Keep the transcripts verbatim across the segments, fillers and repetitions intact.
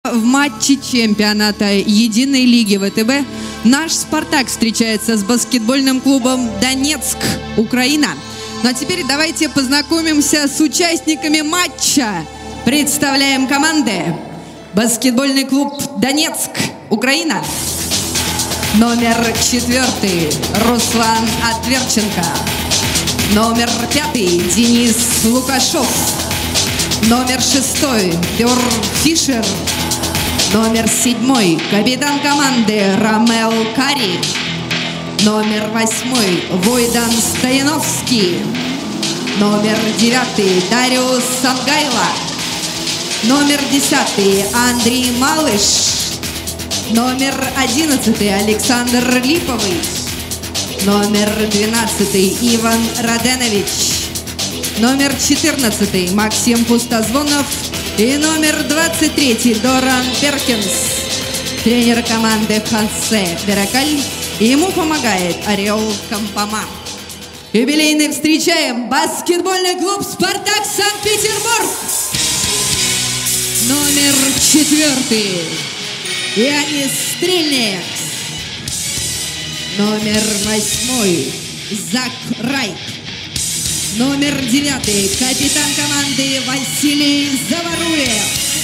В матче чемпионата единой лиги ВТБ наш «Спартак» встречается с баскетбольным клубом «Донецк», Украина. Ну а теперь давайте познакомимся с участниками матча. Представляем команды. Баскетбольный клуб «Донецк», Украина. Номер четвертый Руслан Отверченко. Номер пятый Денис Лукашов. Номер шестой Пёр Фишер. Номер седьмой капитан команды Ромел Кари. Номер восьмой Войдан Стояновский. Номер девятый Дариус Сангайло. Номер десятый Андрей Малыш. Номер одиннадцатый Александр Липовый. Номер двенадцатый Иван Раденович. Номер четырнадцатый Максим Пустозвонов. И номер двадцать третий Доран Перкинс. Тренер команды Хосе Беракаль. И ему помогает Орел Кампома. Юбилейный встречаем баскетбольный клуб «Спартак» Санкт-Петербург. Номер четвертый Янис Стрельник. Номер восьмой Зак Райт. Номер девятый капитан команды Василий Заваруев.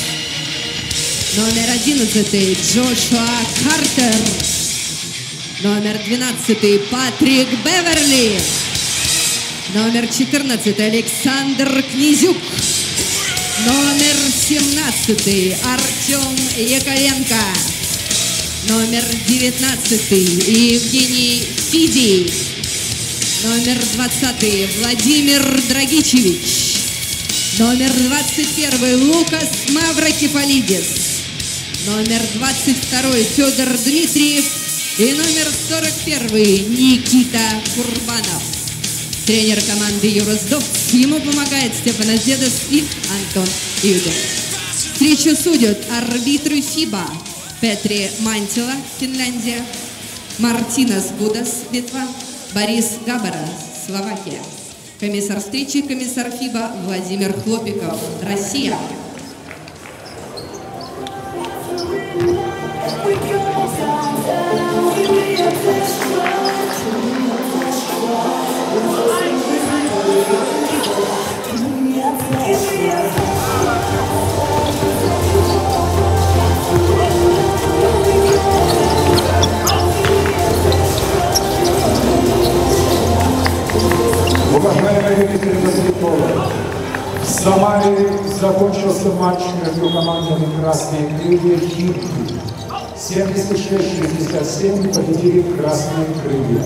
Номер одиннадцатый Джошуа Картер. Номер двенадцатый Патрик Беверли. Номер четырнадцатый Александр Князюк. Номер семнадцатый Артем Яковенко. Номер девятнадцатый Евгений Фидий. Номер двадцатый Владимир Драгичевич. Номер двадцать первый Лукас Маврокефалидис. Номер двадцать второй Федор Дмитриев. И номер сорок первый Никита Курбанов. Тренер команды Юросдов. Ему помогает Стефан Дедес и Антон Юдин. Встречу судят арбитры ФИБА Петри Мантила, Финляндия, Мартинас Гудас, Литва, Борис Габара, Словакия. Комиссар встречи, комиссар ФИБА Владимир Хлопиков, Россия. Уважаемые любители баскетбола, в Самаре закончился матч между командами «Красные крылья» и «Химки». семьдесят шесть шестьдесят семь победили «Красные крылья».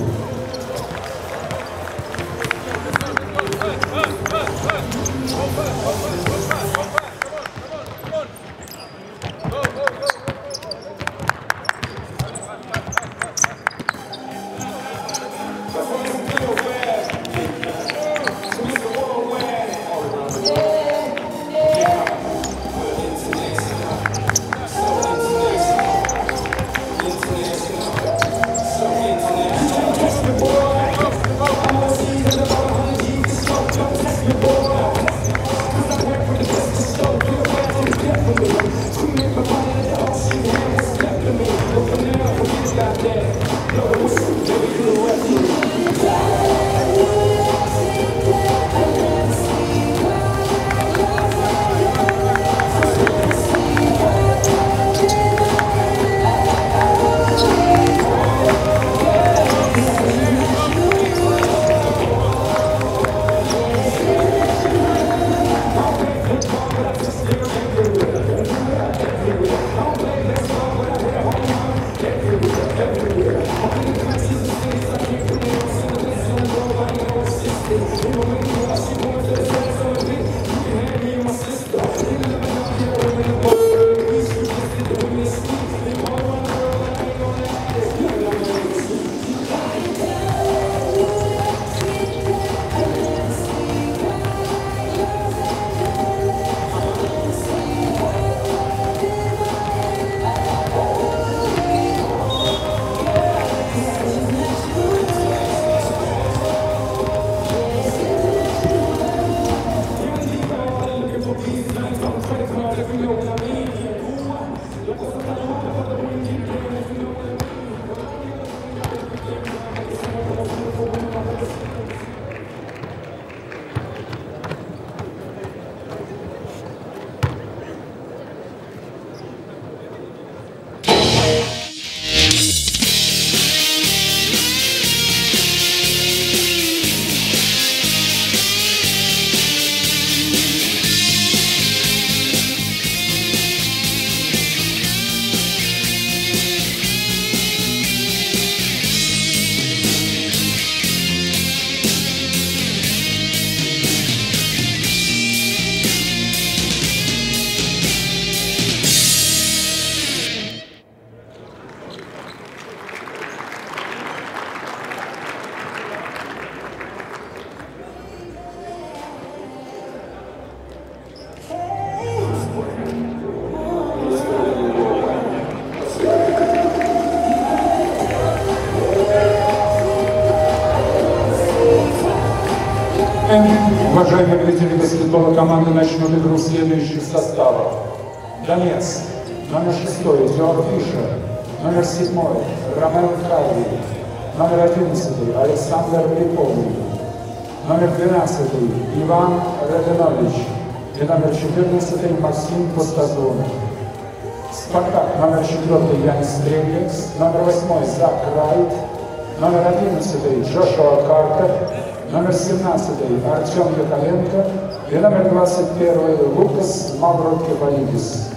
Уважаемые зрители баскетбола, команды начнут игру следующих составов. Донец, номер шестой, Теодор Фишер, номер седьмой, Ромео Карви, номер одиннадцатый, Александр Липовый, номер двенадцатый, Иван Радинович и номер четырнадцатый, Максим Пустозон. Спартак, номер четвертый, Ян Стрелец, номер восьмой, Зак Райт, номер одиннадцатый, Джошуа Картер, номер семнадцатый, Артем Яковенко и номер двадцать первый, Лукас Маврокефалидис.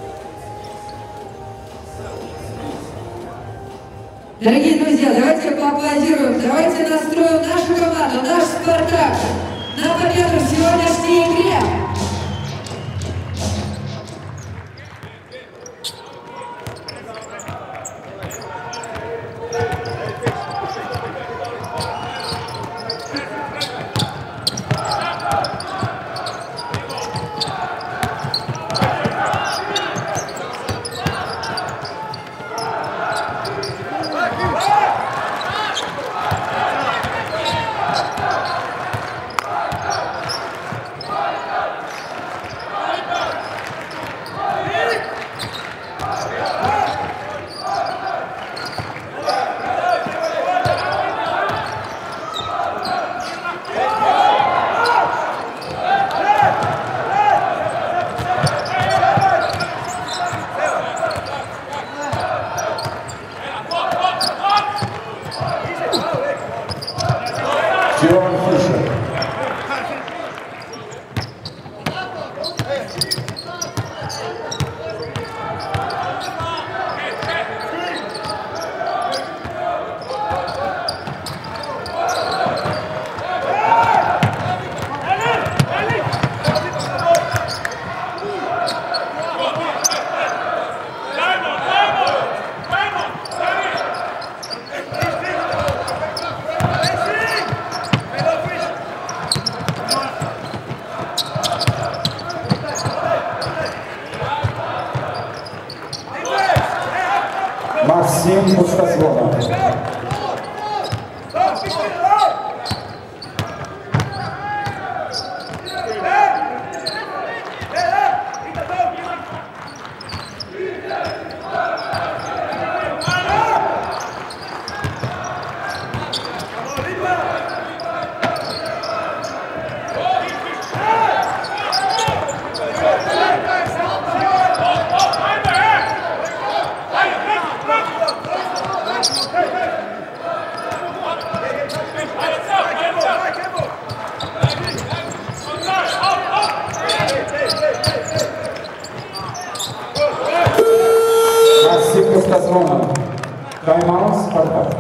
Дорогие друзья, давайте поаплодируем, давайте настроим нашу команду, наш «Спартак» на победу в сегодняшней игре. Максим Пустозон. Максим Пустозон. Тайм-аут, Спартак.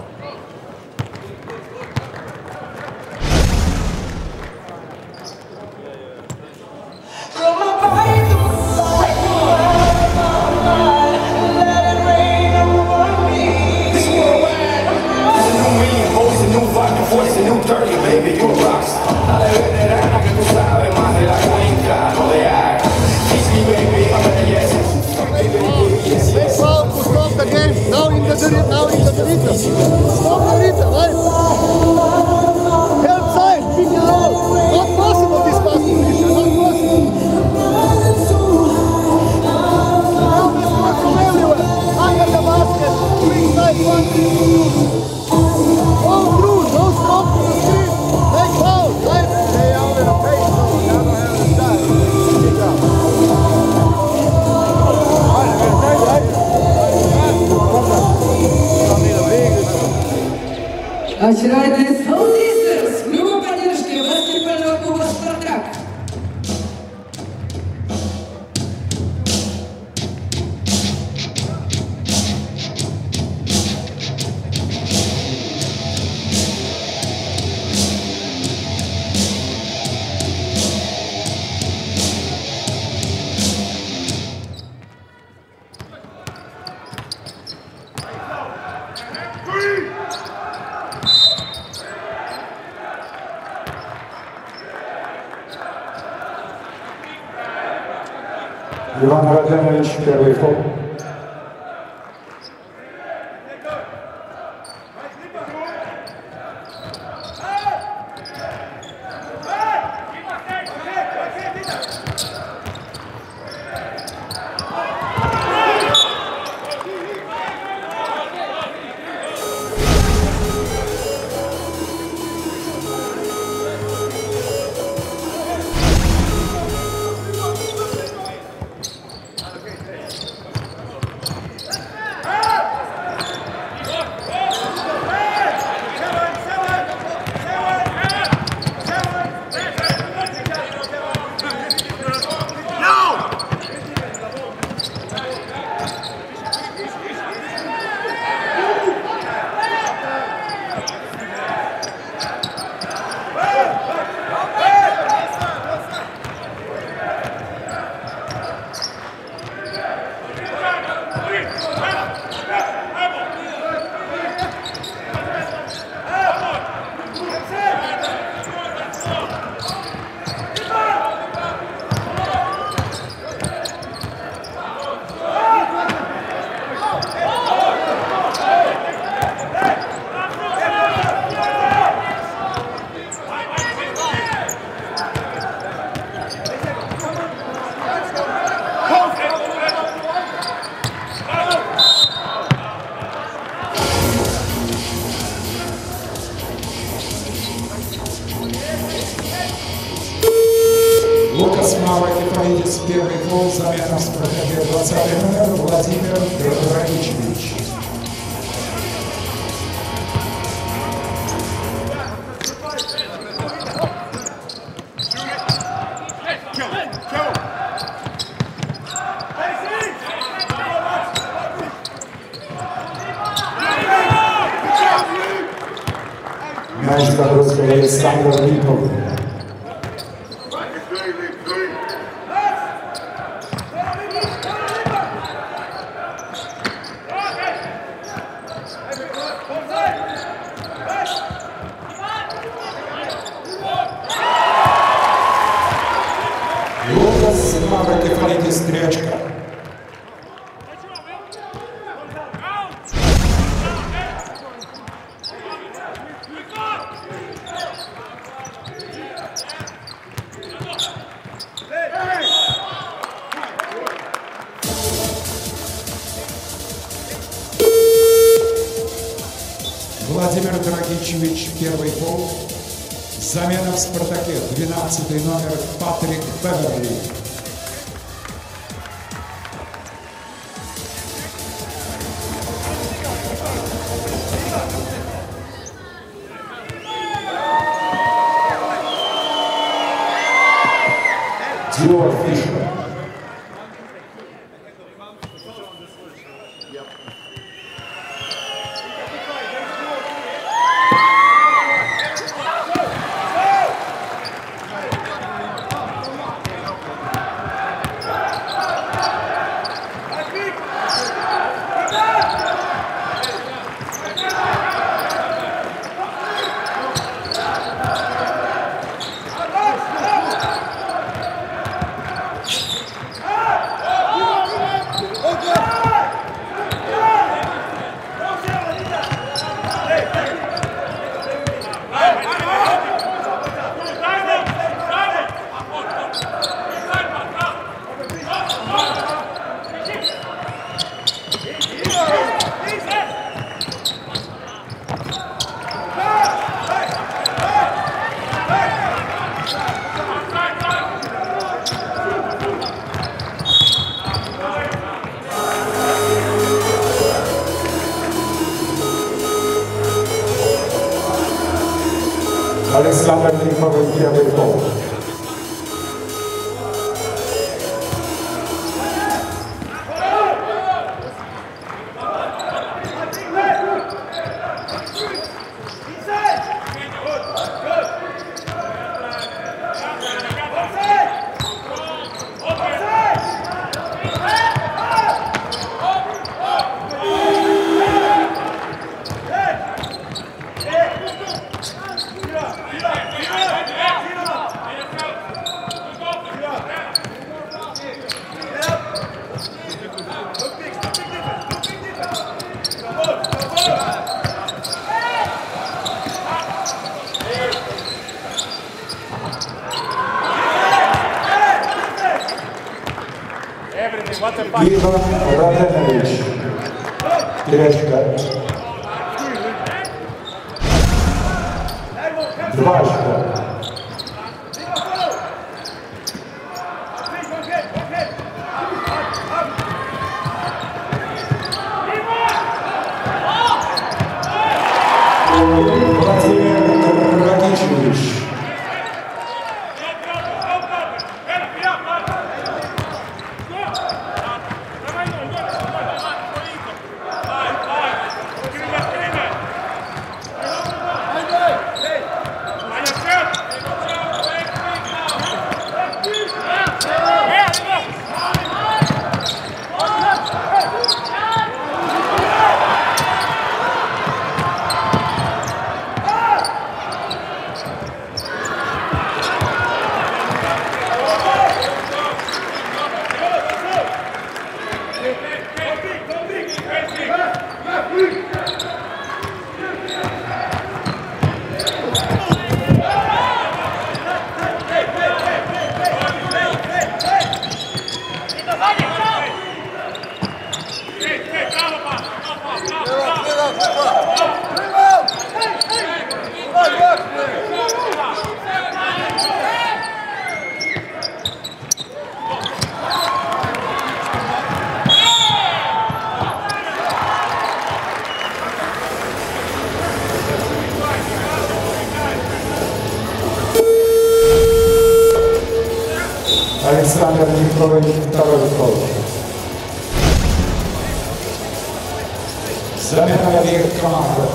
Now in the now in the rhythm. Stop the rhythm, right? Help side, pick and roll. Not possible this pass position, not possible. Now this one from everywhere. Under the basket, quick side, one, two. Go through, don't stop to the screen. Take foul, right? Stay out in the pace, so you never have the style. Pick up. Right, right, right. Очередной Soul Sisters в любой поддержке баскетбольного клуба «Спартак». Иван Радинович, первый фол. Hey! плюс первый фол, замена в «Спартаке» двадцатый номер Владимир Драгичевич. Мяч забросил Александр Липов. Лукас Маврокефалитис Стрячка. Владимир Драгичевич, первый фол. Замена в «Спартаке», двенадцатый номер Патрик Беверли. Диор Фишер. Александр Липов, первый фол. Иван Раденович, Терячка. Два очка. Владимир Драгичевич. Александр Николаевич, второй гол. Замена обеих команд.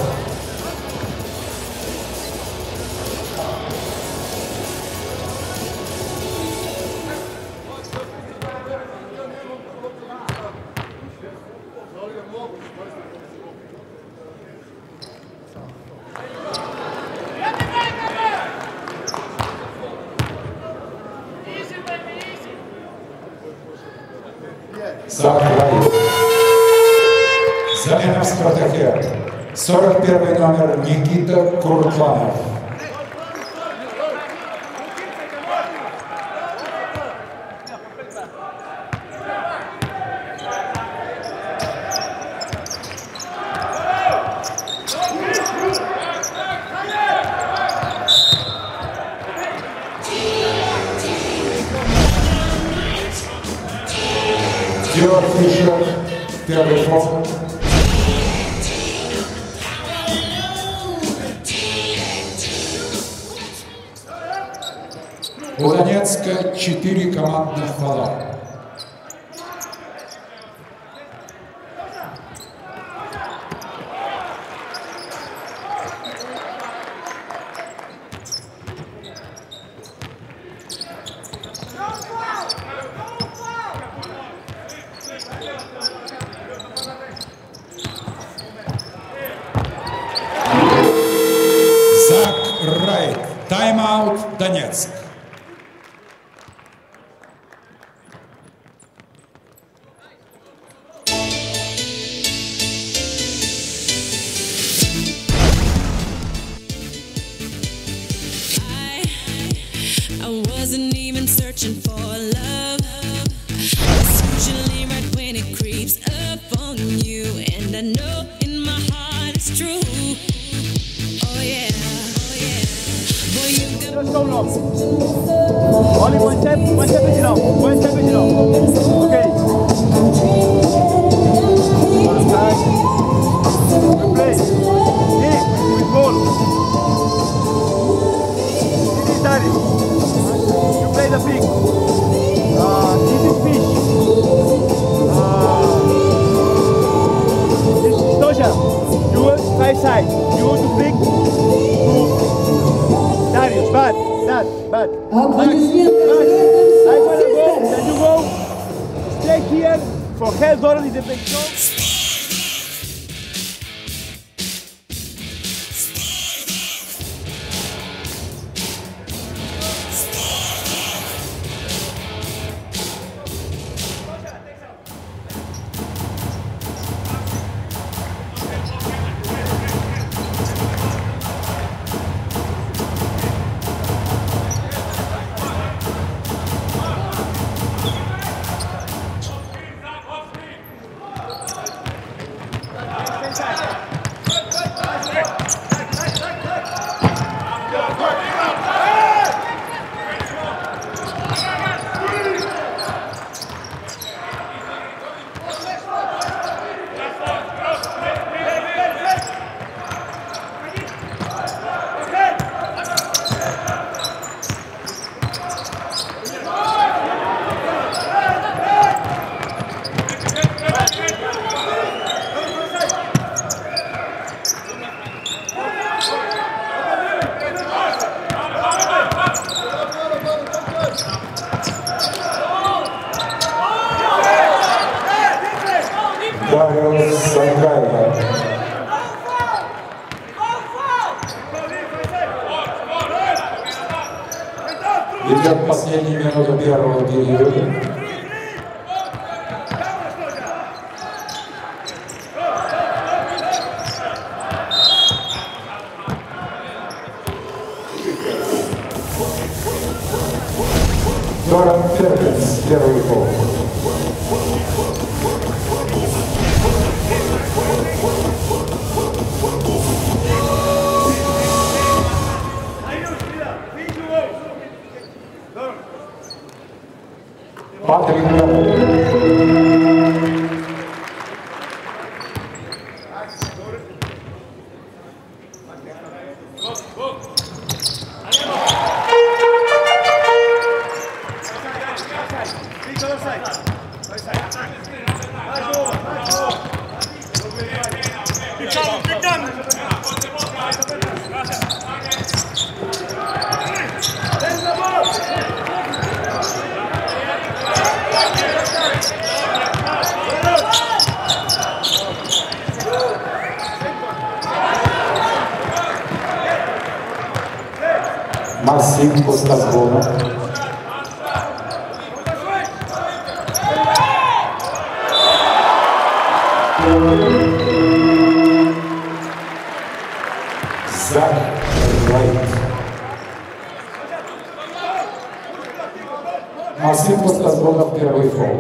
Закрывает. Замена в «Спартаке». сорок первый номер Никита Куртланов. Стюарт Фишер, первый фол. У Донецка четыре командных фола. Зак Райк. Тайм-аут, Донецк. I wasn't even searching for love. It's usually right when it creeps up on you, and I know in my heart it's true. Oh yeah, oh yeah. Boy, you got Just go long. Only one step, one step is enough. One step is enough. Okay. First time. You play. Hit with ball. This is Daddy. You play the pig. Uh, this is fish. Uh, this is Tosha. You want five sides. You want to flick to Darius. Bad. That. Bad. Аплодисменты I ребятам wanna go. Sisters. Then you go straight here for head Doran is the big song. Дариус Сангаева. Идет последняя минута первого периода. Доран Перкинс, первый гол. Патрик Лемон. Максим Костазгонов. Зак Райт. Максим Костазгонов, первый фол.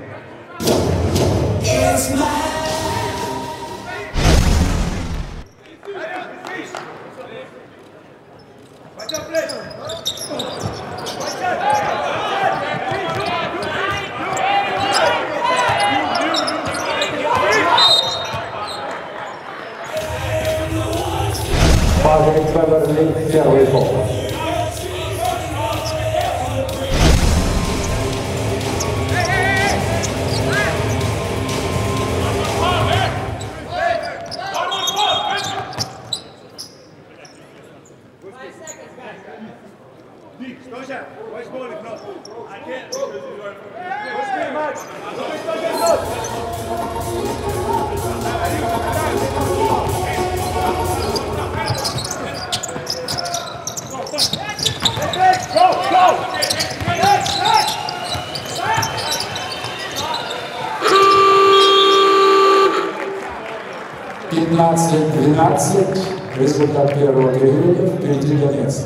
Павел Федорович, первый фол. пятнадцать двенадцать. Результат первого периода. Впереди Донецк.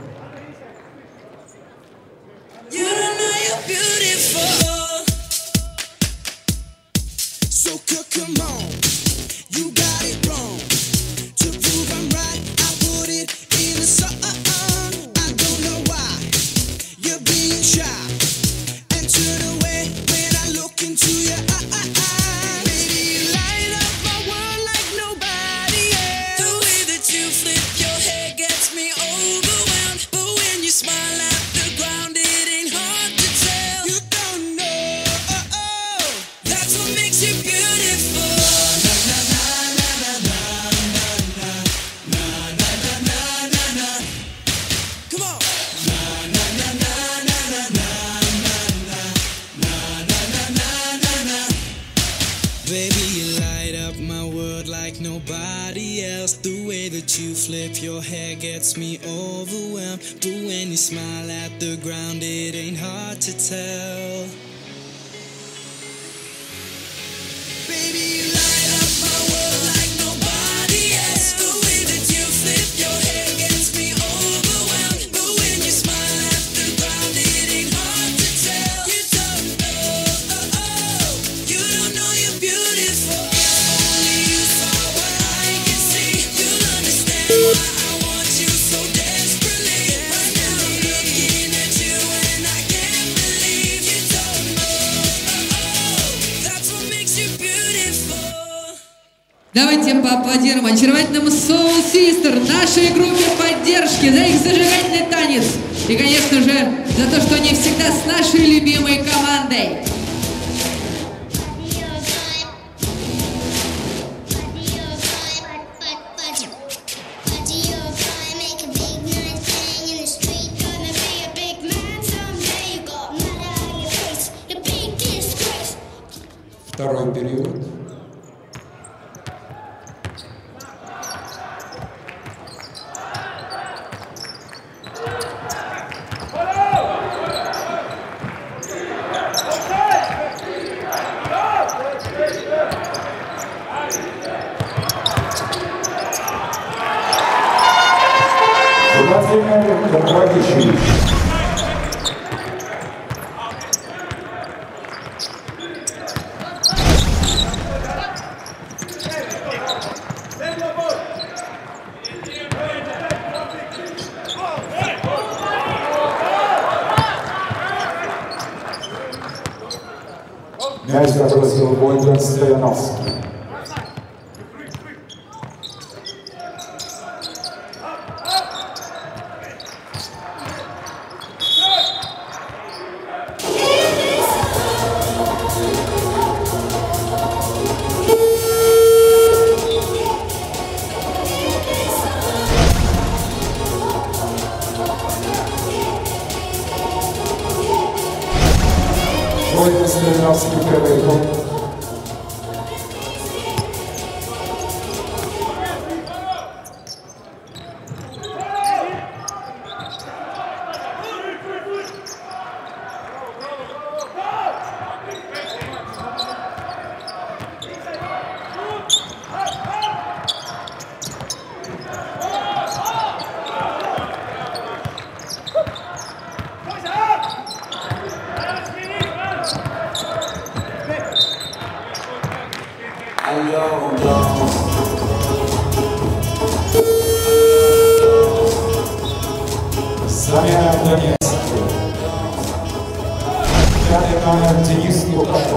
Давайте поаплодируем очаровательным Soul Sister, нашей группе поддержки, за их зажигательный танец. И, конечно же, за то, что они всегда с нашей любимой командой. Второй период. Владимир Добровичевич. Мяч забросил Вольган Стояновский. Вольган Стояновский, первый гол. Замена Донецк. Пятый номер Денис Лукашов.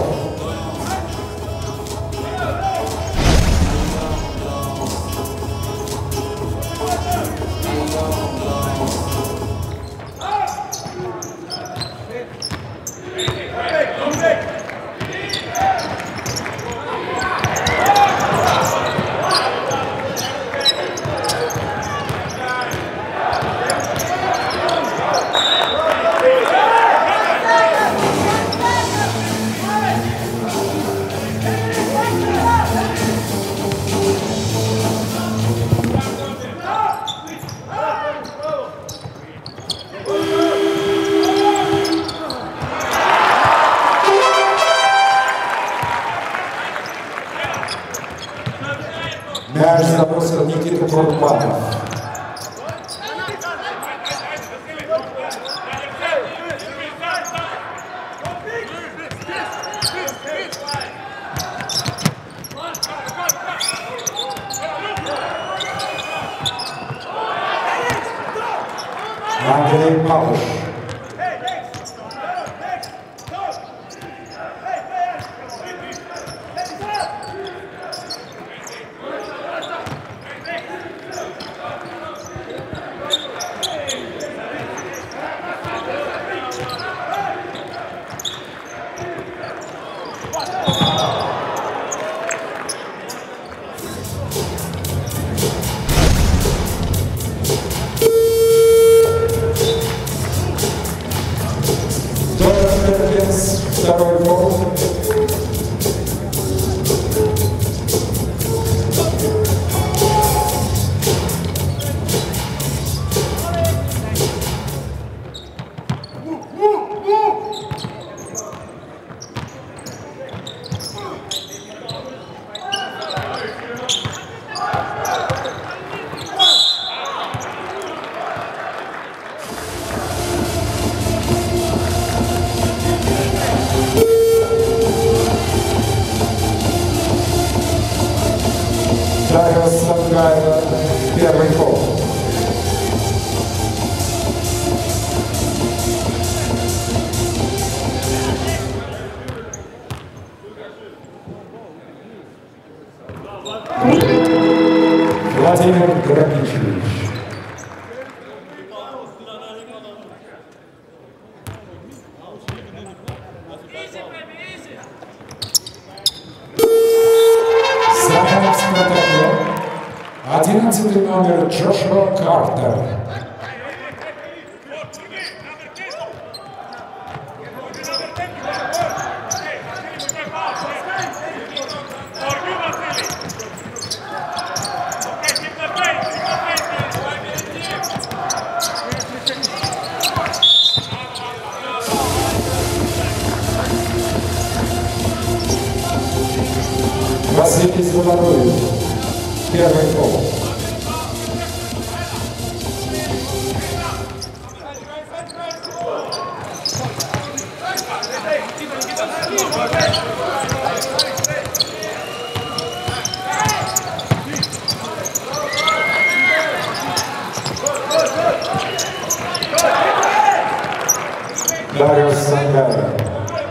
Мяч забросил Никита Курбанов. Андрей Павлович. Второй гол. Дарья Сангаева, первый гол. Владимир Грабичевич. одиннадцатый номер Джошуа Картер. Василий Золотуев. Первый гол. Дарья Сангаева.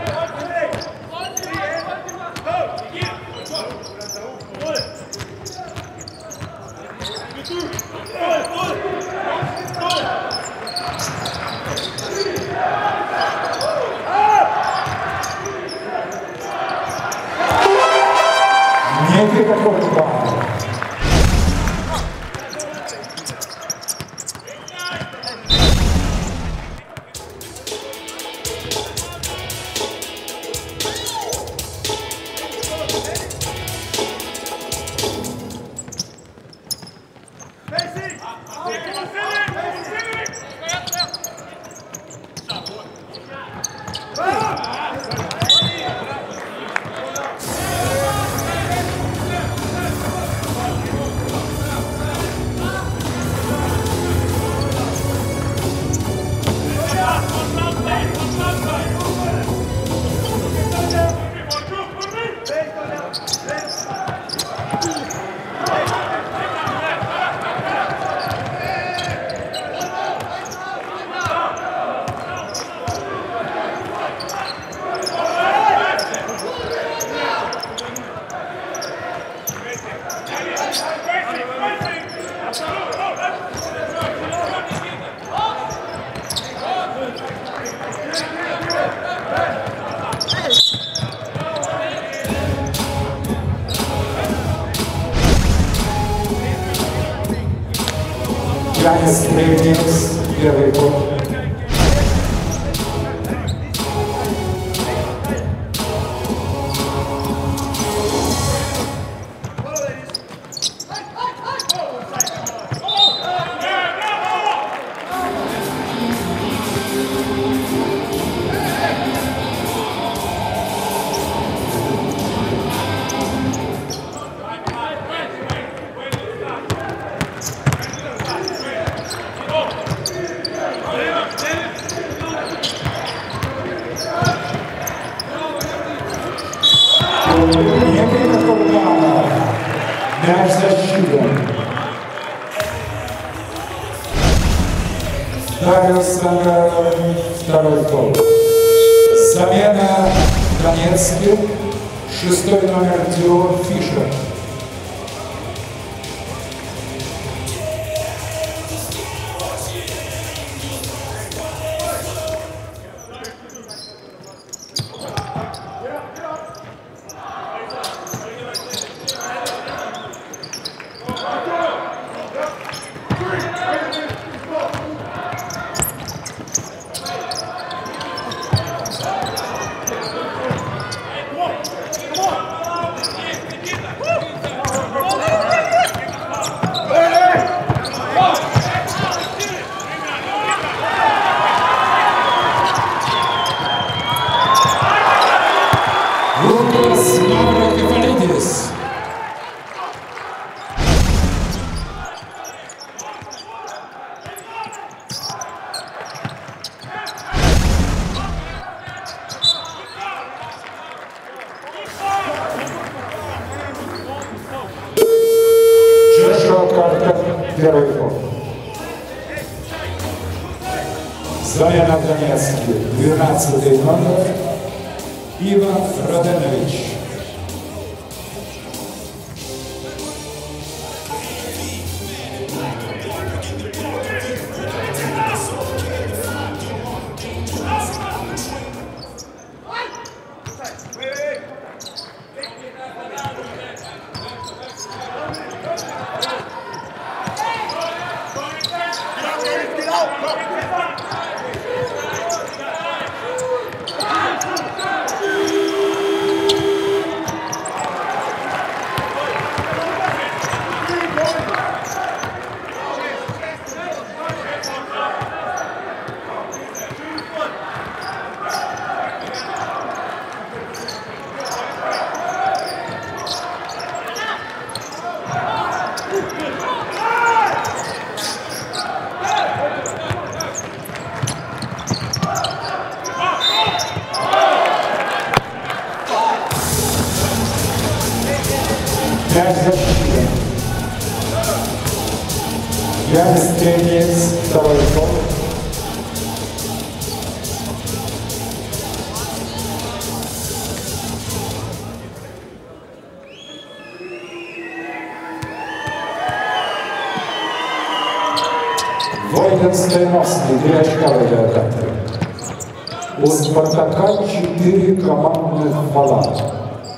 Никита Курбанов. Янис Трейнингс, первый год. Никита Курбанов. Мяч засчитан. Дарья Сангаров, второй гол. Замена Донецкий, шестой номер Диор Фишер. Лукас Маврокефалидис. Джошуа Картер, первый гол. Замена Донецкий, двенадцатый номер. Иван Раденович. Мяч засчитан. Янис Трейнингс, второй гол. Войден Стояновский, три очка в этой атаке. У Спартака четыре командных фола.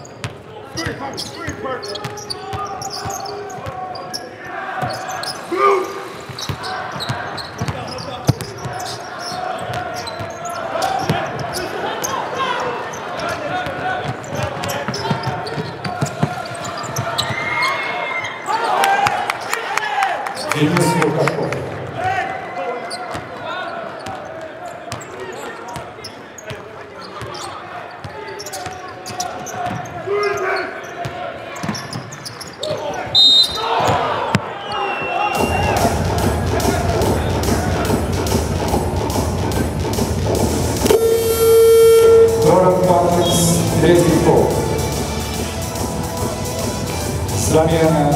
Денис Лукашов. Доран Патрикс, третий гол. Замена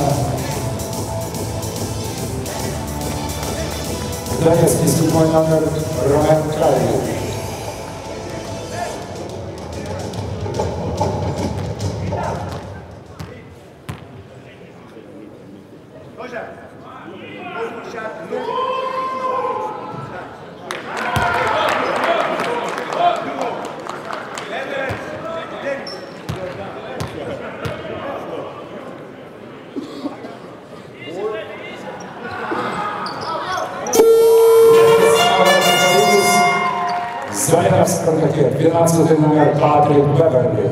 Донецкий, седьмой номер, Ромен Кайли. Заряд в «Спартаке», двенадцатый номер Патрик Беверли.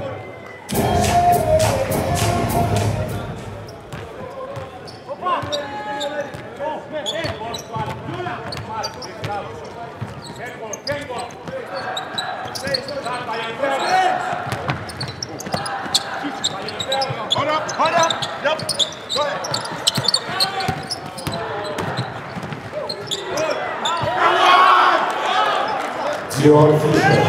Hold up, hold up, yep, go ahead. Диор Фишер.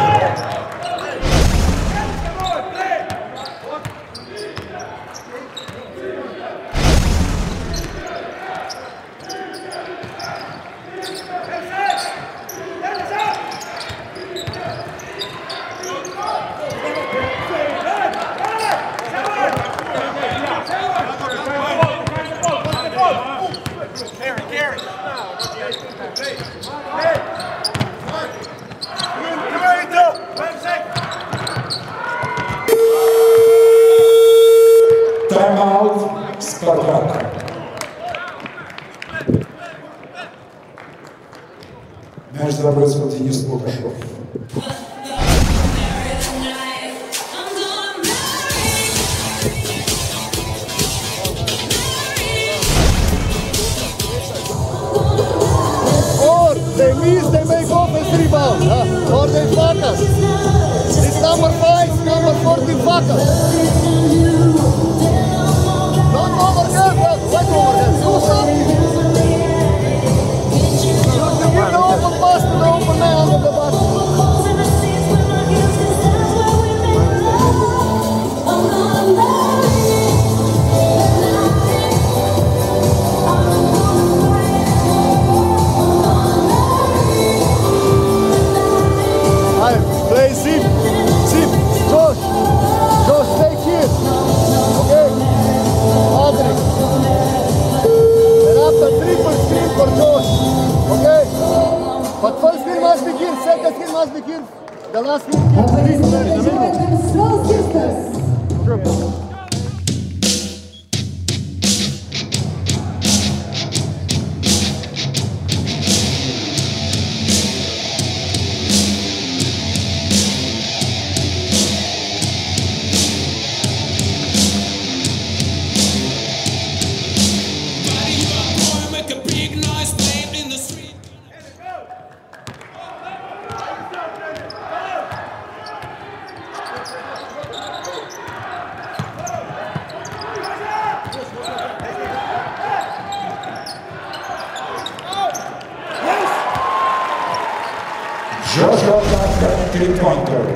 Тайм-аут «Спартак». Мяч забросил Денис Лукашов. Or they miss, they make offense rebound, huh? Or they fuck us. This number five, number fourteen fuck us. Don't overhead, bro. What overhead? Do something. You give the open pass to the open man under the basket. Play zip, zip, Josh, Josh, stay here, okay, Patrick, and after triple screen for Josh, okay, but first screen must be here, second screen must be here, the last screen, please, in the middle. Joshua Tucker, three-pointer.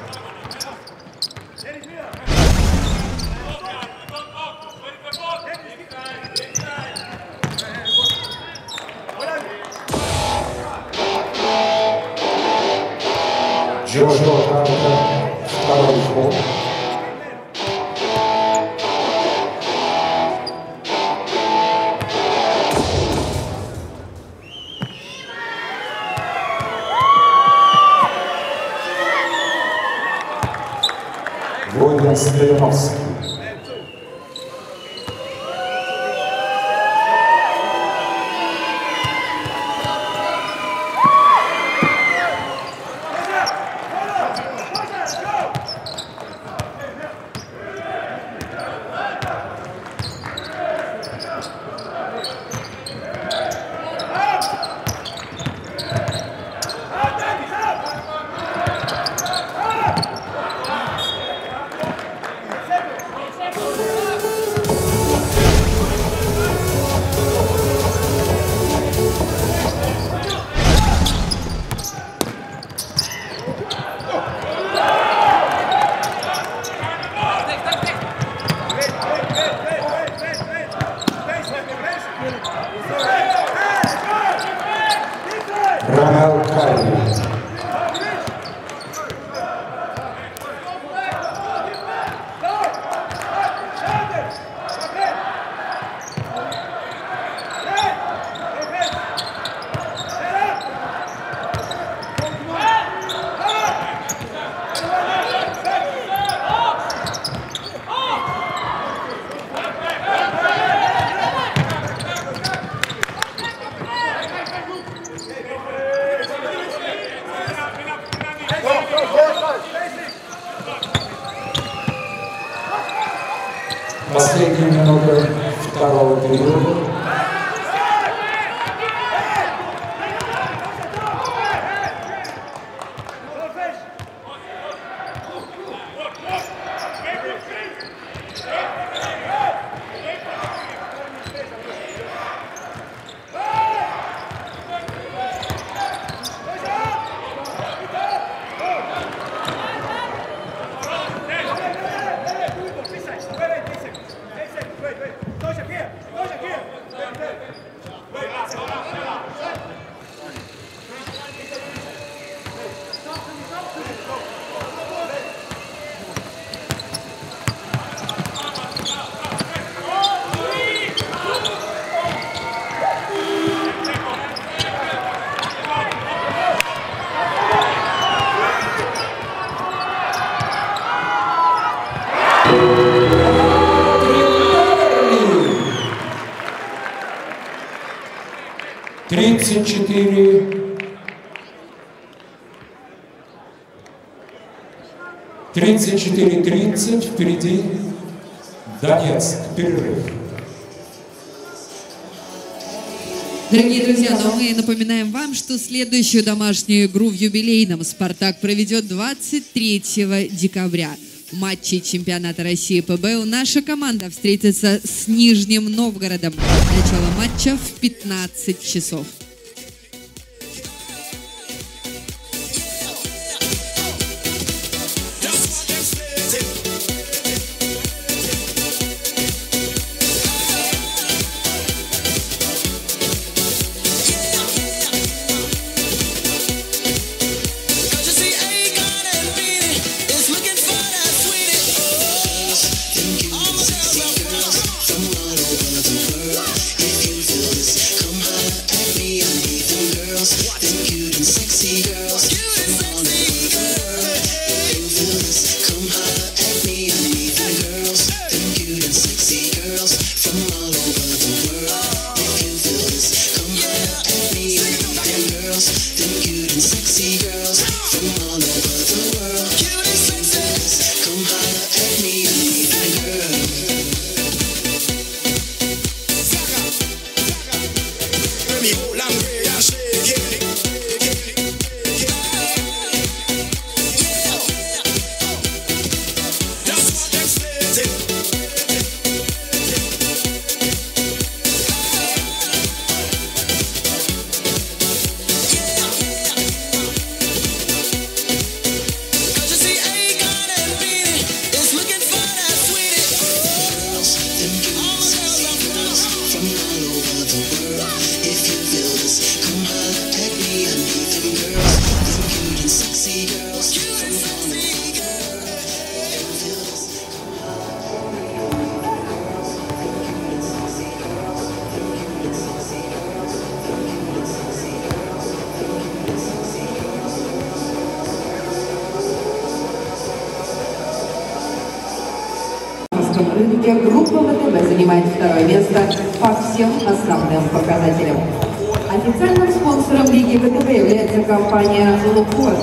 Joshua Tucker, второй ход. Владимир Стелиновский. Ромел Кайли. Последняя минута второго периода. тридцать четыре. тридцать четыре тридцать. Впереди Донецк. Перерыв. Дорогие друзья, но мы напоминаем вам, что следующую домашнюю игру в юбилейном «Спартак» проведет двадцать третьего декабря. В матче чемпионата России пэ бэ наша команда встретится с Нижним Новгородом. Начало матча в пятнадцать часов. рынке группа вэ тэ бэ занимает второе место по всем основным показателям. Официальным спонсором Лиги вэ тэ бэ является компания «Лукойл».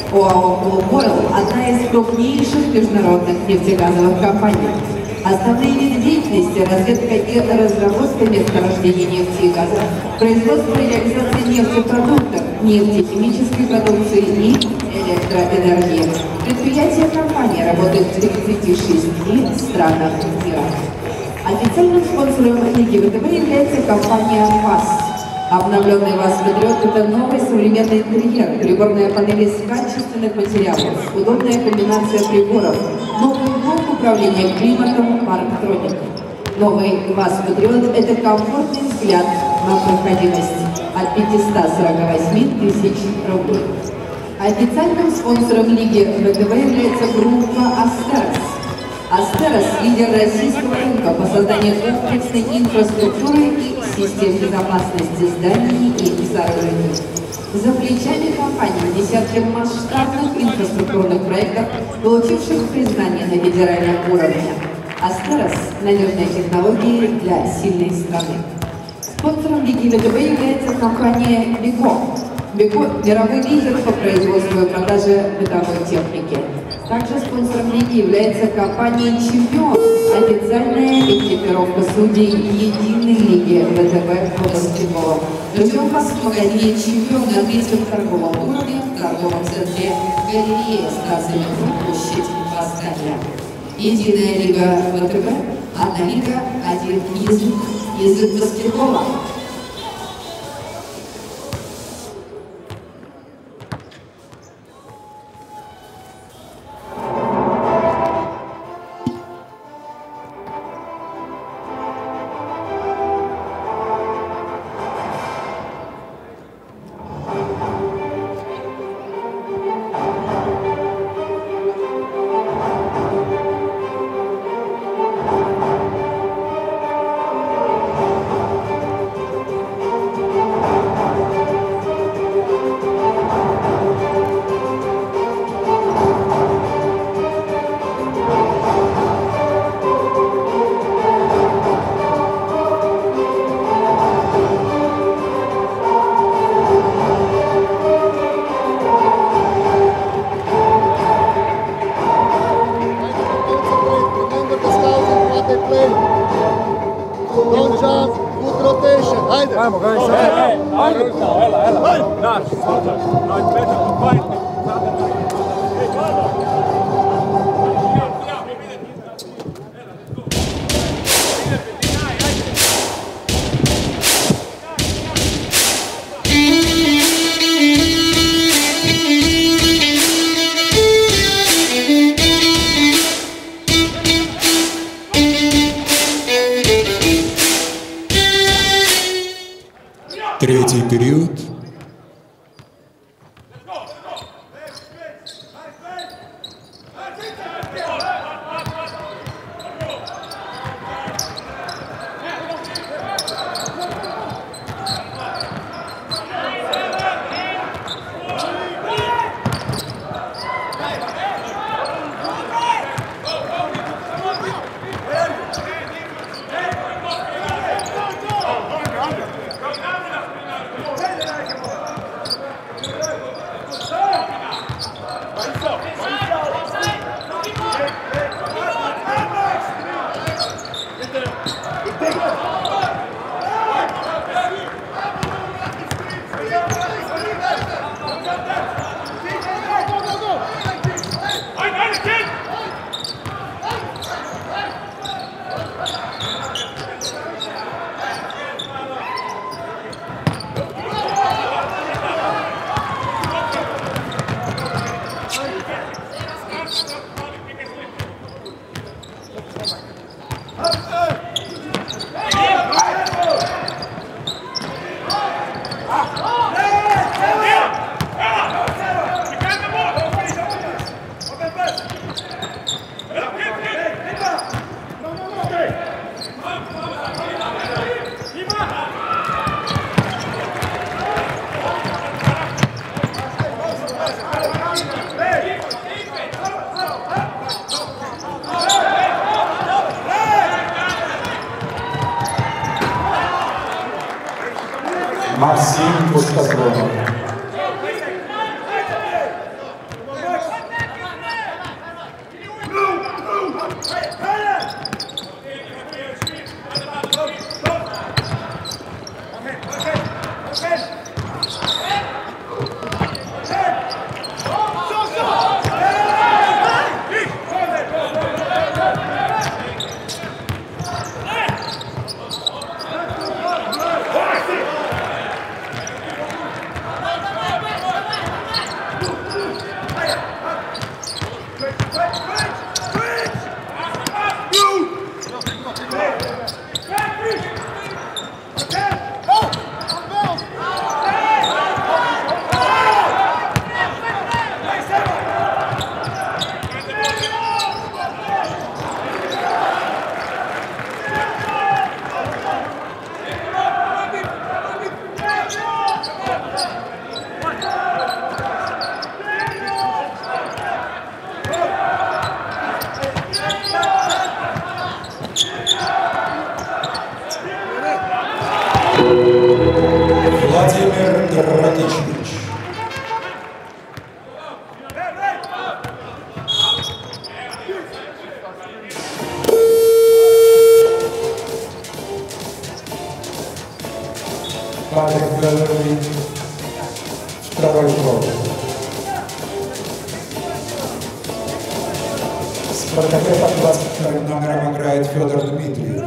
ОАО «Лукойл» – одна из крупнейших международных нефтегазовых компаний. Основные виды деятельности – разведка и разработка месторождений нефти и газа, производство и реализация нефтепродуктов, нефтехимической продукции и электроэнергии. Предприятия компании работают в тридцати шести странах мира. Официальным спонсором Лиги вэ тэ бэ является компания ВАЗ. Обновленный ВАЗ Патриот – это новый современный интерьер, приборная панель из качественных материалов, удобная комбинация приборов, новый блок управления климатом Парктроник. Новый ВАЗ Патриот – это комфортный взгляд на проходимость от пятисот сорока восьми тысяч рублей. Официальным спонсором Лиги вэ тэ бэ является группа «Астерос». «Астерос» – лидер российского рынка по созданию комплексной инфраструктуры и систем безопасности зданий и сооружений. За плечами компании десятки масштабных инфраструктурных проектов, получивших признание на федеральном уровне. «Астерос» – надежные технологии для сильной страны. Спонсором Лиги вэ тэ бэ является компания «Беко». «Беко» – мировой лидер по производству и продаже бытовой техники. Также спонсором Лиги является компания «Чемпион», официальная экипировка судей единой лиги ВТБ по баскетболу. Ждем вас в магазине «Чемпион» на третьем торговом уровне в торговом центре «Галерея» станция метро площадь Восстания. Единая лига ВТБ, одна лига, один язык, язык баскетбола. Vamos, guys. Hey, hey, ela, ela, ela. Naš, nós među to fight. Третий период. Максим Пустотронов. Hey! Павел Галерий, второй гол. В «Спартаке» под двадцать вторым номером играет Федор Дмитриев.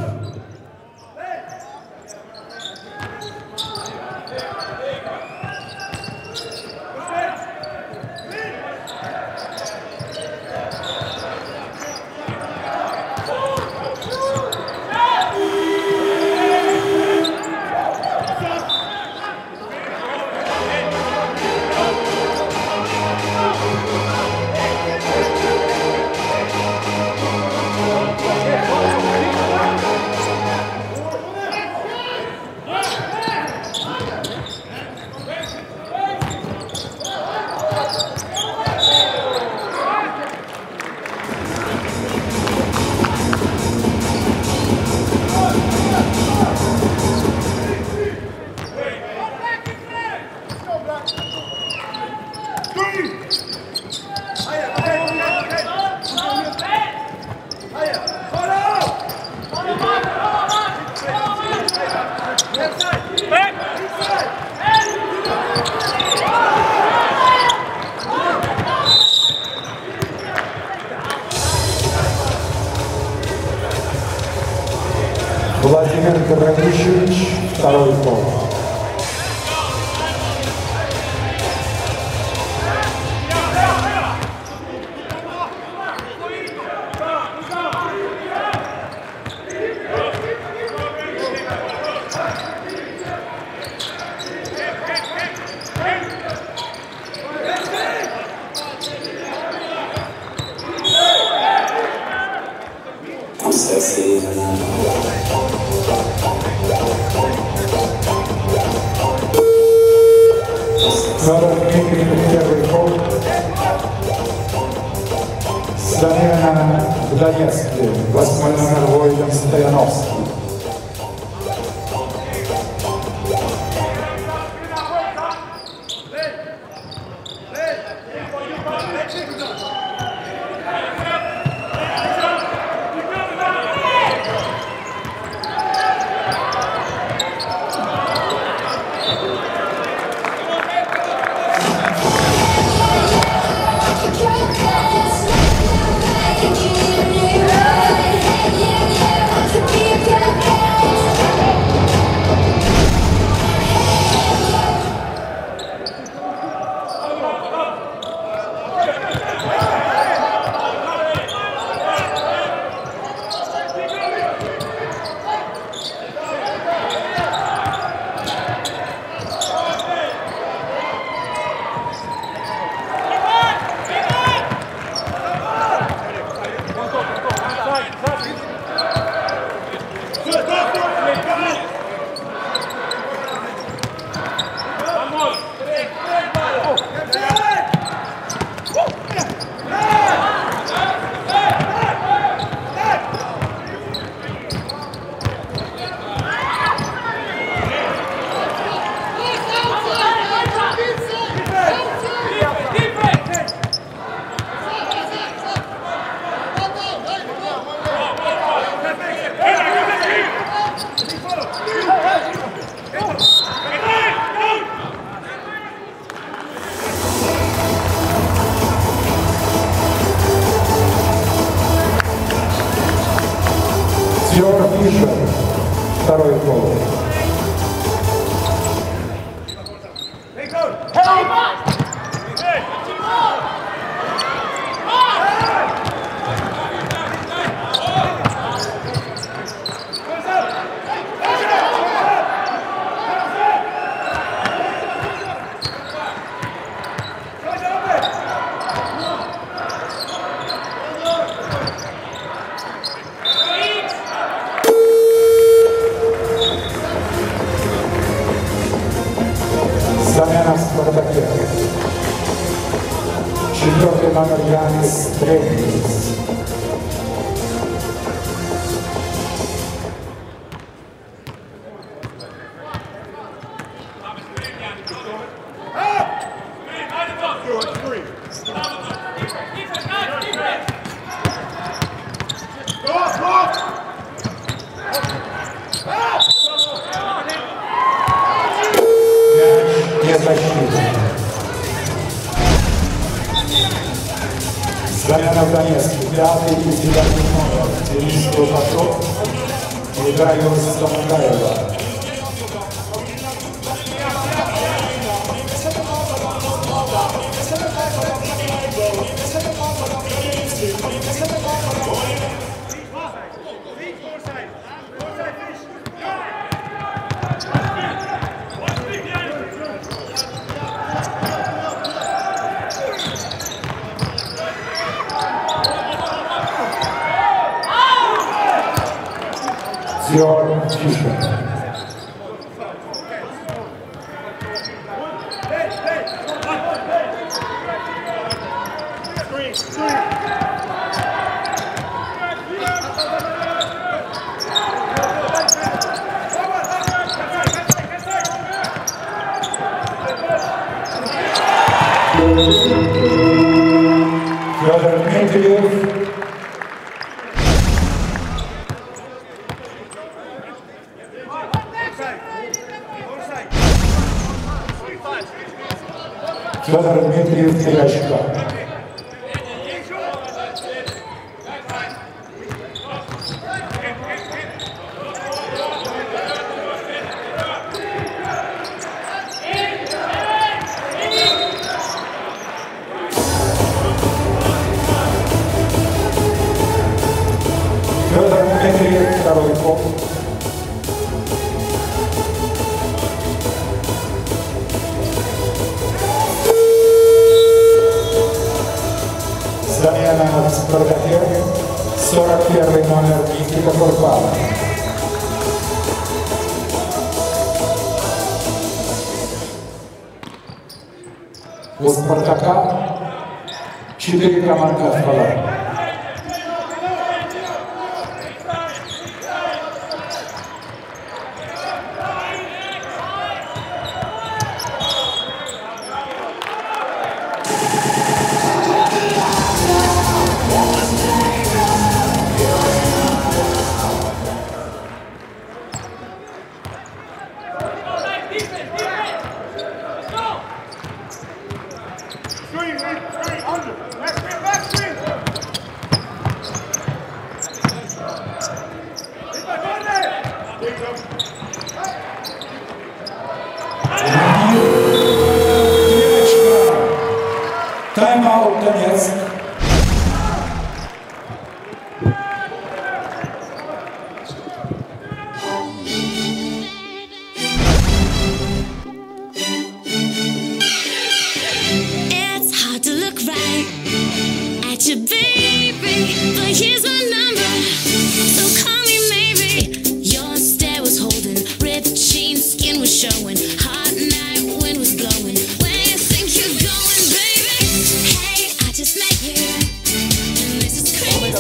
Владимир Гранишевич, второй гол. Федор Дмитриев, первый гол. Замена в Донецке. Восьмой номер Войден Стояновский. Теодор Фишер, второй гол. Замена в «Спартаке». Четвертый номер Янис Трейнис. Ah! защиты. Замена в Донецке. Пятый и девятый номер. Денис Лукашов и Дарья Самугаева. Теор Фишер. Федор Дмитриев. Федор Дмитриев, три очка. Федор Дмитриев, второй пол. Замена в «Спартаке», сорок первый номер Никита Курпанов. У «Спартака» четыре команды от пола. Тайм-аут, Донецк. It's hard to look right at your baby, but here's my number, so call me maybe. Your stare was holding, ripped jeans, skin was showing, hot night, wind was blowing. Where you think you're going, baby? Hey, I just met you, and this is crazy.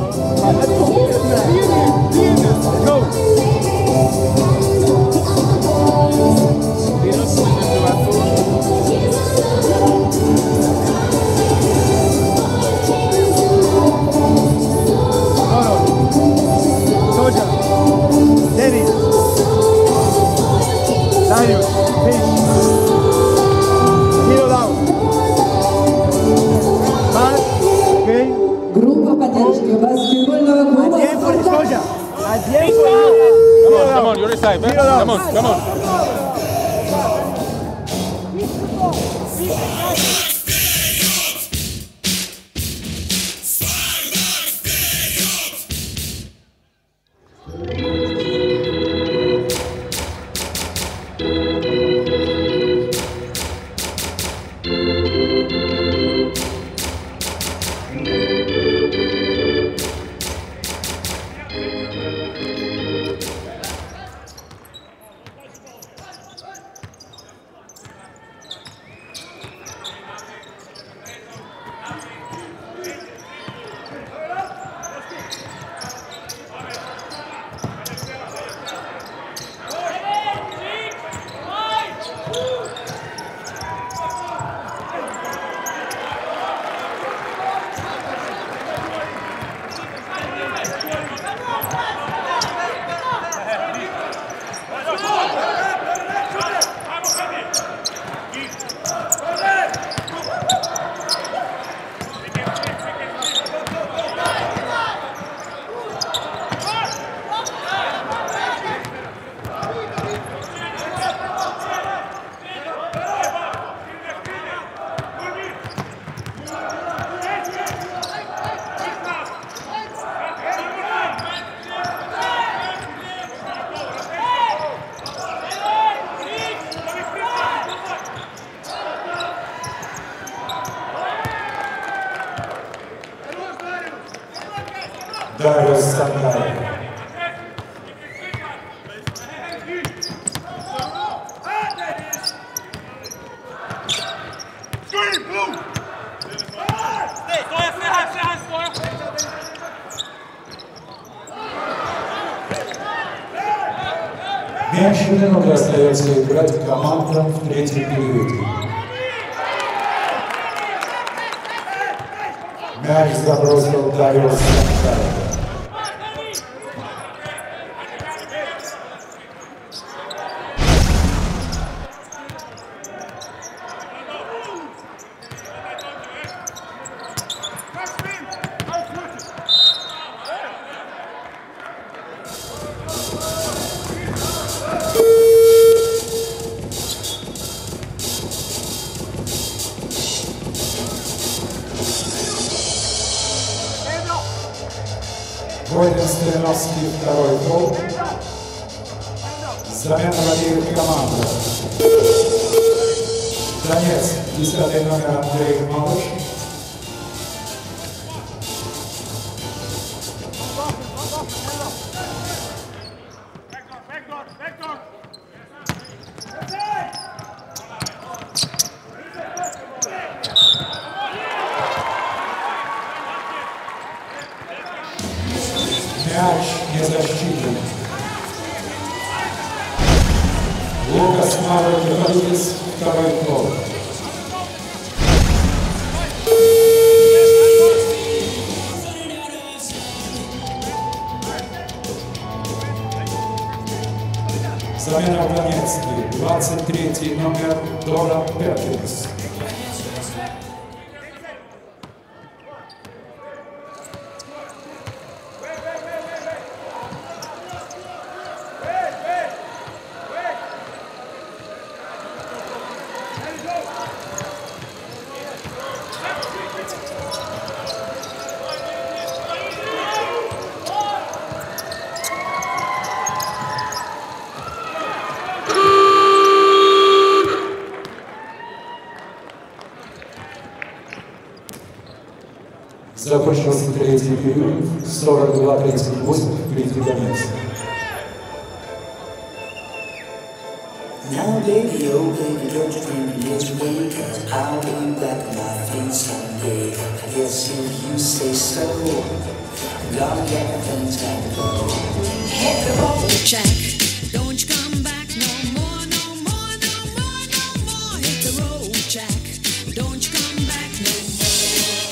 Dennis, Darius, Fish, Hero down. Mark, okay. Группа поддержки баскетбольного клуба Один for «Спартак». Soja. Один for Hero down. Come on, you're inside, man. Hero down. Come on, come on. Меньше минуты остается играть командам в третьем периоде. Мяч забросил Дарио Санкаев. Войден Стреновский, второй гол. Замена владеет команда. Донец, десятый номер Андрей Малыш. Мяч не защитен. Лукас Мавродис, второй гол. Замена в Донецке. двадцать третий номер Дора Перкинс. Закончился третий период, сорок два тридцать восемь, впереди Донец. Now baby, oh baby, don't you think it's me? Cause I'll be back on my feet someday. I guess if you say so, I'm gonna get things to go. Hit the road, Jack. Don't you come back no more, no more, no more, no more. Hit the road, Jack. Don't you come back no more.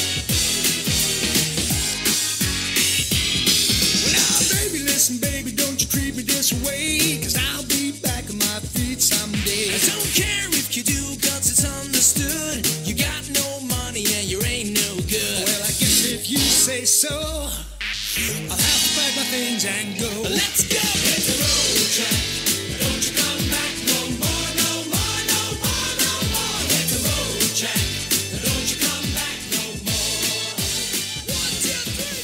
Well now baby, listen baby, don't you treat me this way. Cause I'll be back on my feet someday. I don't care if you do, cause it's understood. You got no money and you ain't no good. Well, I guess if you say so, I'll have to pack my things and go. Let's go! Hit the road, Jack. Don't you come back no more, no more, no more, no more. Hit the road, Jack. Don't you come back no more. One, two, three.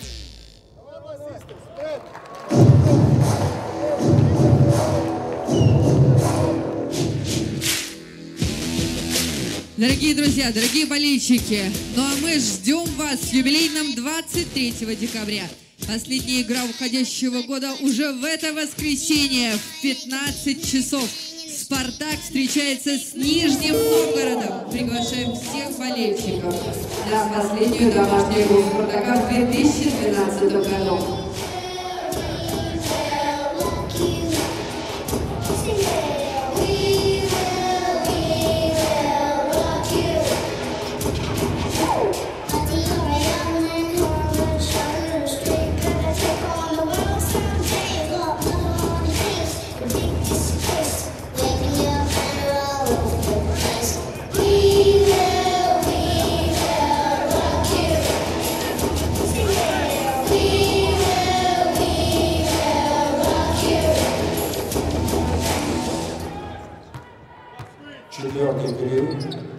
Дорогие друзья, дорогие болельщики, ну а мы ждем вас в юбилейном двадцать третьего декабря. Последняя игра уходящего года уже в это воскресенье в пятнадцать часов. «Спартак» встречается с Нижним Новгородом. Приглашаем всех болельщиков на последнюю домашнюю игру «Спартака» в две тысячи двенадцатом году. Четвертый период.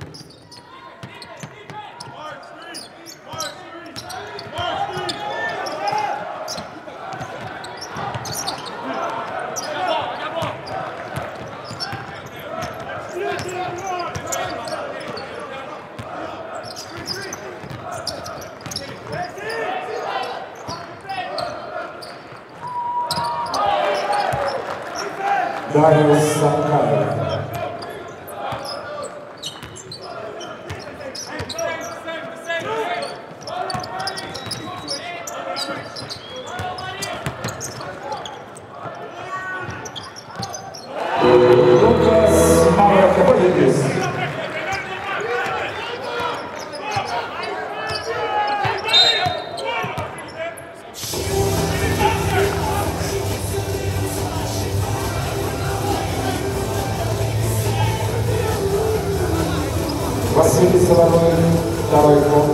Дарио Санкаев. Лукас Мавракопулис. Василий Соловой, второй гол.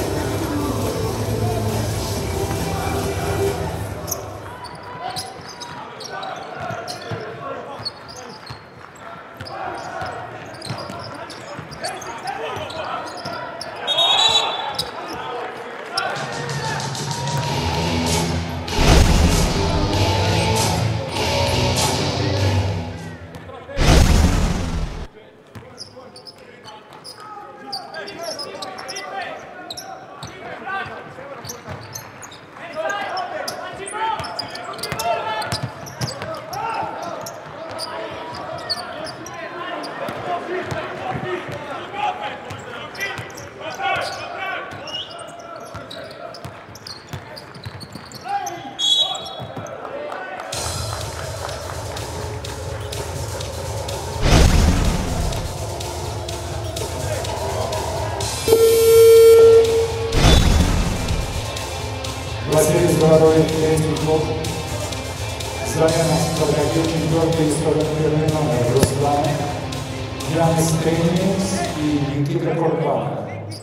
Василий Золотой, третий гол. Замена Спартаке, четвертый история первый номер. Руслан, Янис Тренинс и Никита Курбан.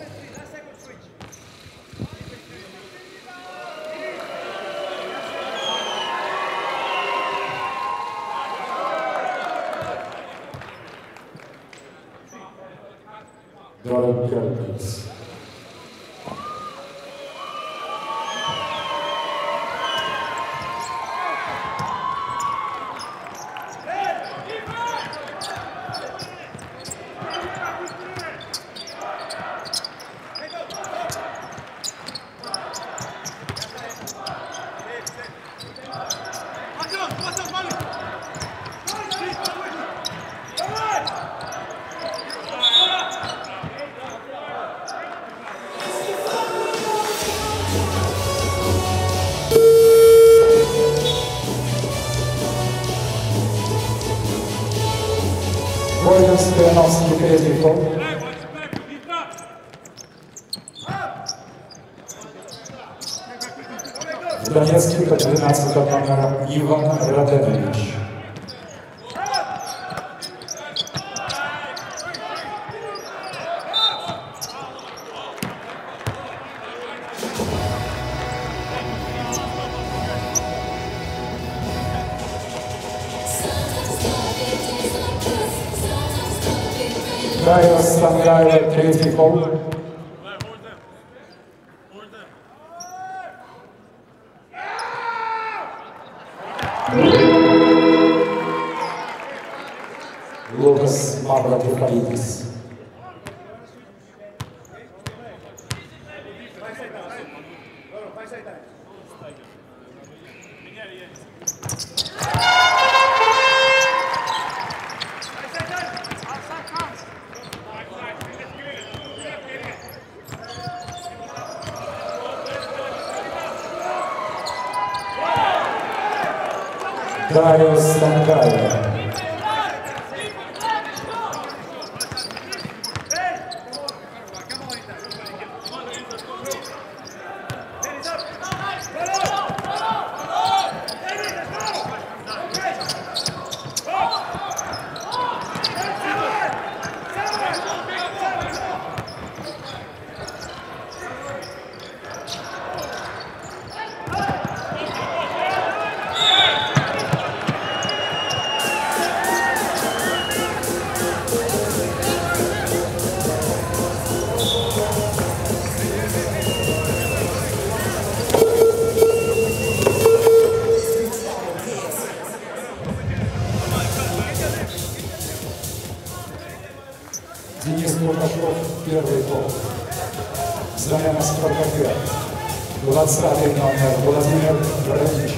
Дорог Кертис. Вольган Стояновский, третий гол. В Донецке под двенадцатым номером Иван Раденович. Дайо Стангаева, третий гол. Лукас Мавракопулис. Дайо Стангаева. Денис Лукашов, первый гол. Замена Спартака. двадцатый номер Владимир Радичевич.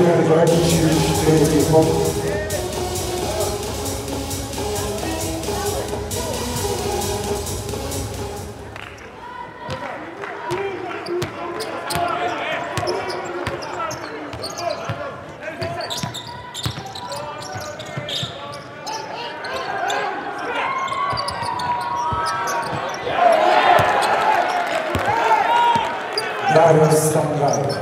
Владимир Драгичевич, третий год. Дарья Стангаева.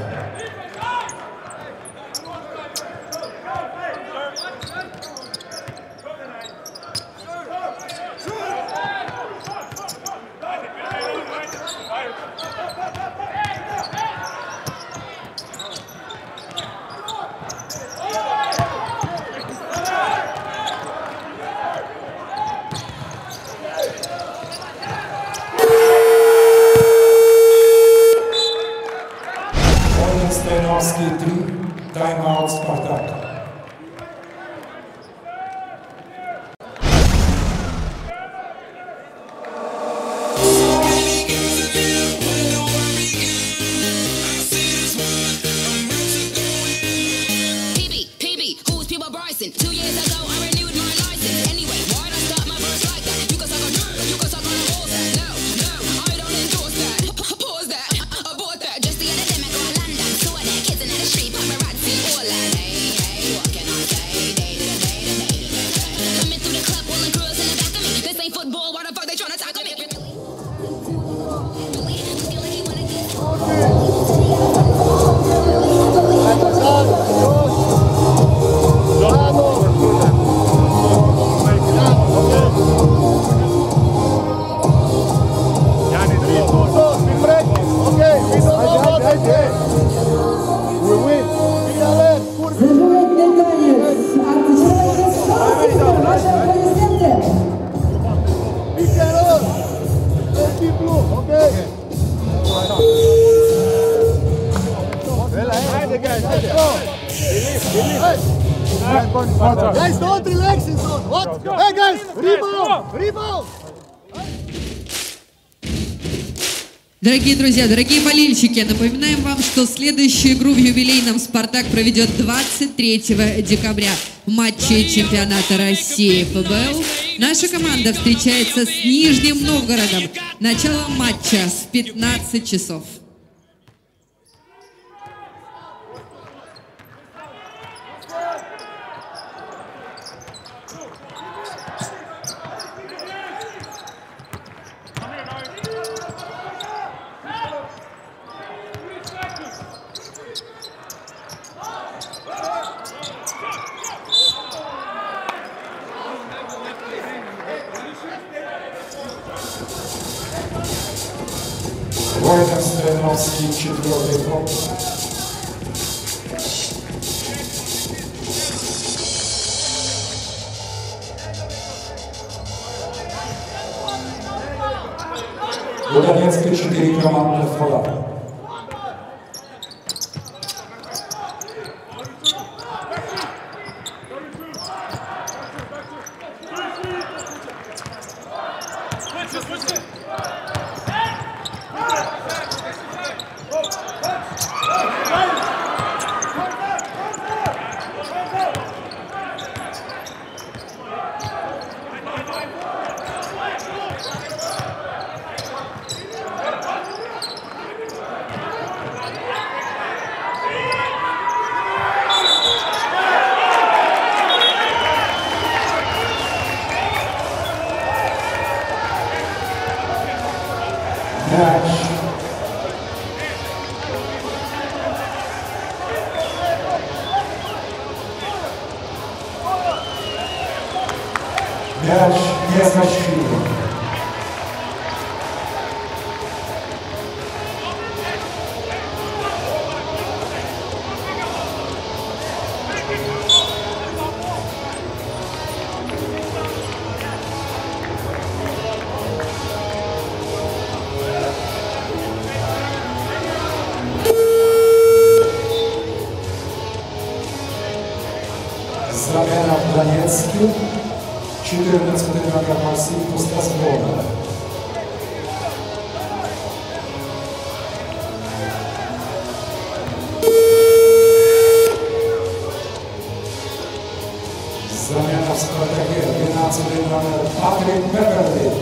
Стояновский три, тайм-аут Спартак. Guys, don't relax in zone. What? Hey guys, rebound, rebound. Дорогие друзья, дорогие болельщики, напоминаем вам, что следующую игру в юбилейном «Спартак» проведет двадцать третьего декабря в матче чемпионата России пэ бэ эл. Наша команда встречается с Нижним Новгородом. Начало матча в пятнадцать часов. Владимир Стояновский, четвертый год. У Донецка четыре командных фола. Мяч. Мяч не засчитан. Замена в Донецке, четырнадцатый номер Максим Пустослова. «Спартаке» двенадцатый номер Патрик Беверли.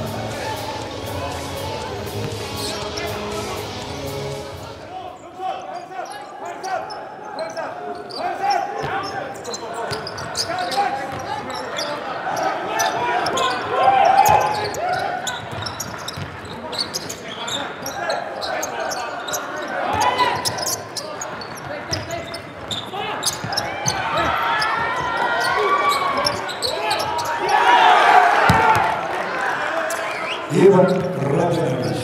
Иван Радинович.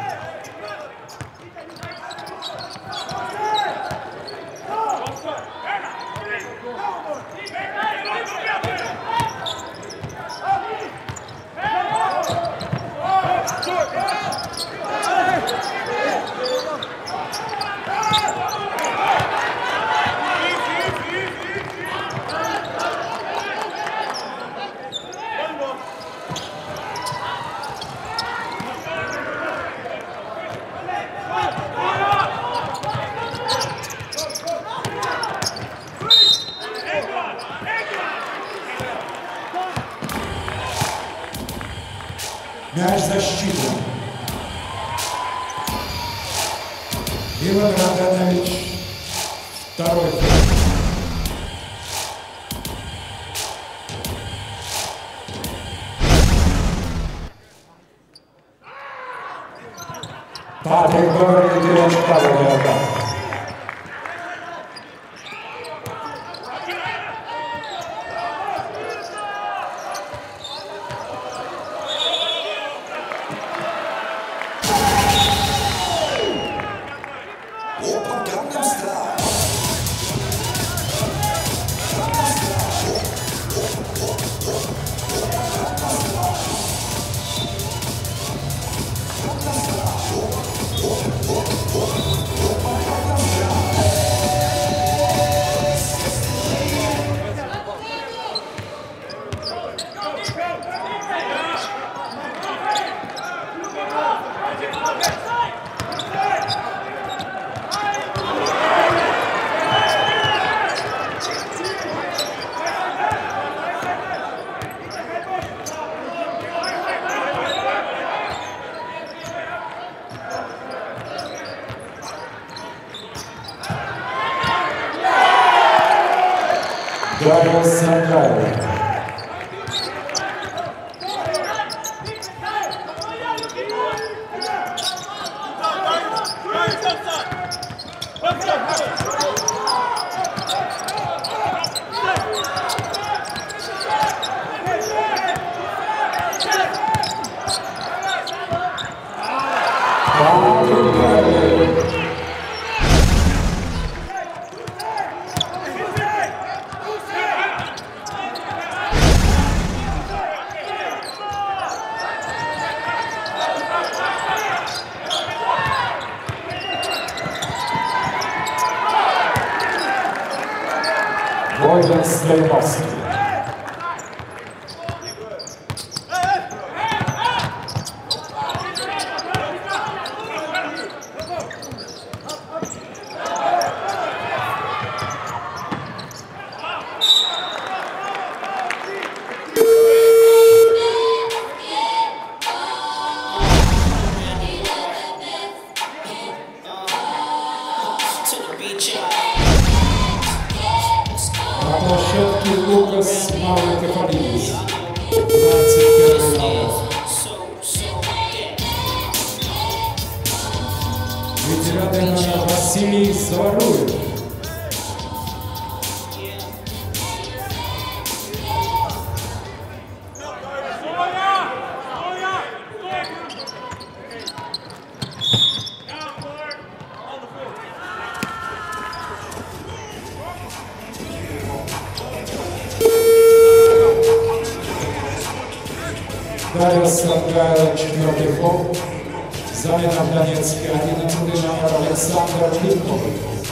Мяч засчитан. Иван Раданович, второй. Патрик Беверли берет правую атаку. Дарья Сагаева. Войден Слеймовский. На площадке Лукас Маврикофалидис, двадцать первый номер. Ветеран номер Василий Заваруев. Дарья Сагаева, четвертый ход. Замена в Донецке, одиннадцатый номер Александр Липков.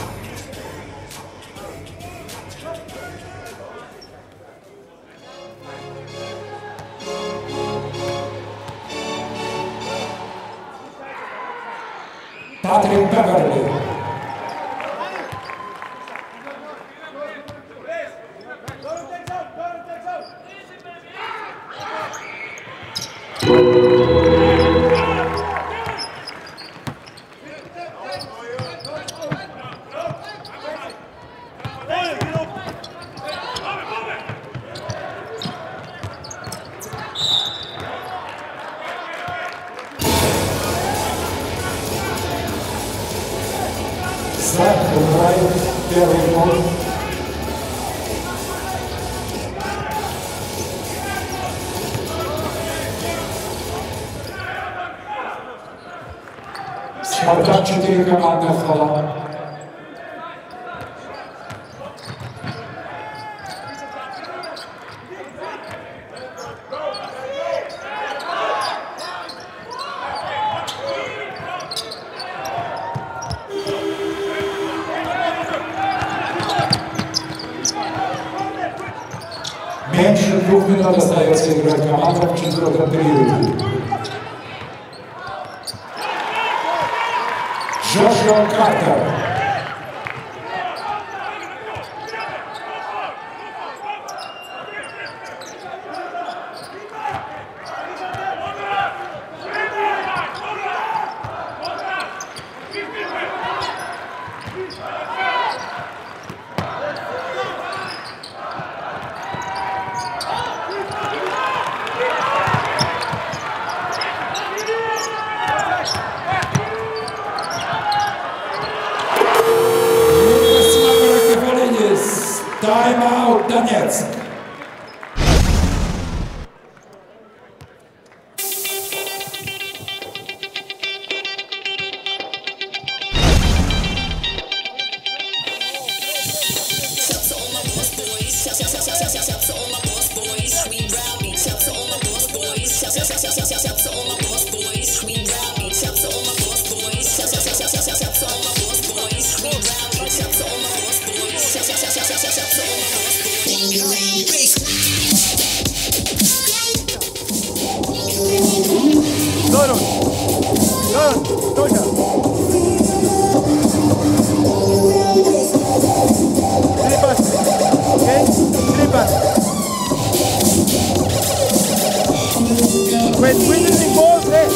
Патрик Беверли. Старт, убирает первый гол. Спартак четыре, команда фола. Меньше двух минут остается играть команда в четвертом периоде. Джошуа Картер. Тайм-аут, Донецк. Здорово! Здорово! Точно! Три паса. Окей? Три паса. When winning balls, hey!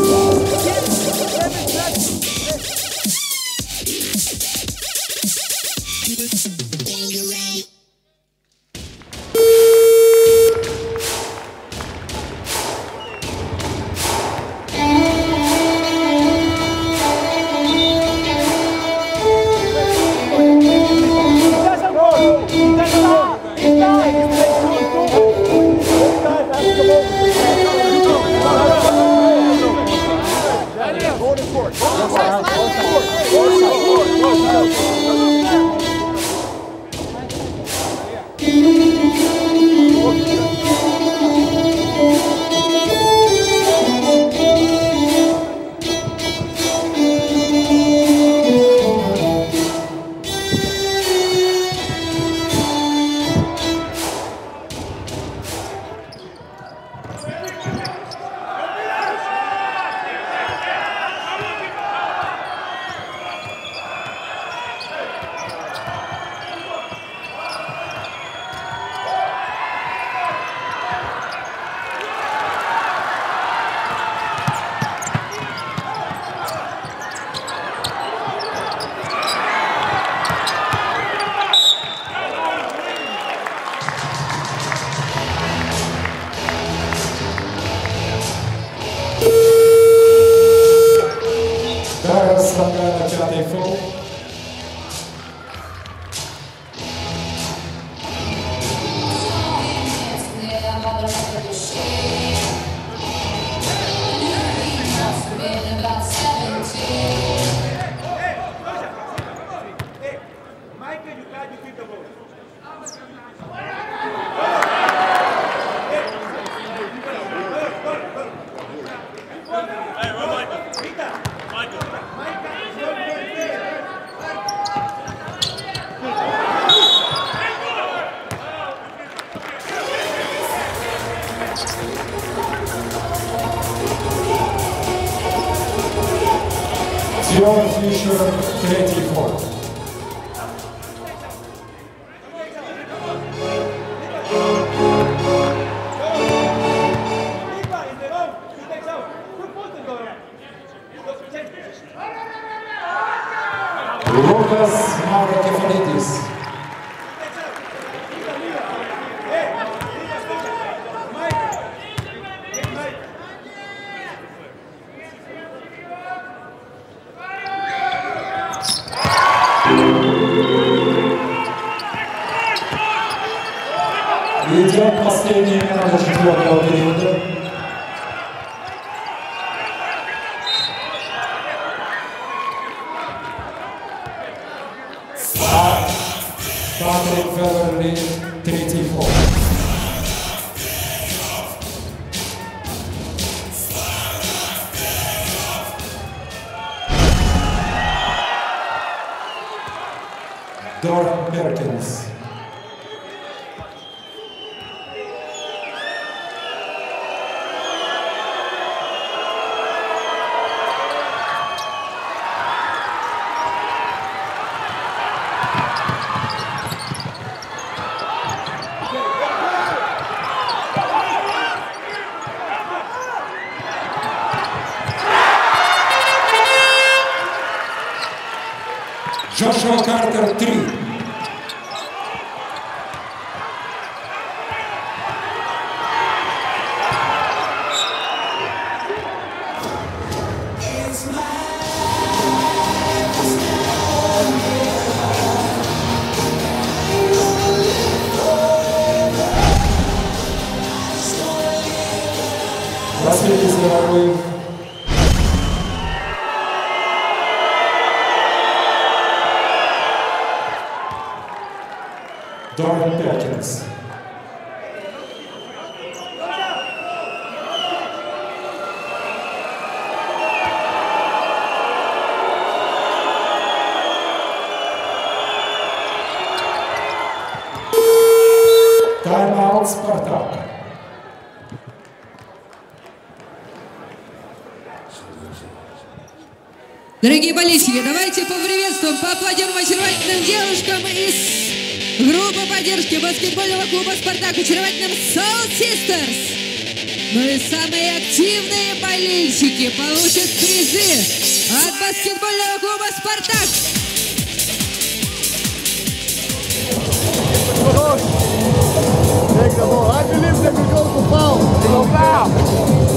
Расставляя пятый фол. Дион Фишер, третий фол. Лукас Маврокефалидис. Идет последняя минута четвертого периода. А Патрик Феллерли, третий фол. Дорн Перкинс. Джошуа Картер, три. Василий Североев. Дорн Перкинс. Тайм-аут Спартак. Дорогие болельщики, давайте поприветствуем, поаплодируем очаровательным девушкам из группы поддержки баскетбольного клуба «Спартак», очаровательным Soul Sisters. Ну и самые активные болельщики получат призы от баскетбольного клуба «Спартак». Take the ball. I believe they will go for foul. They go foul.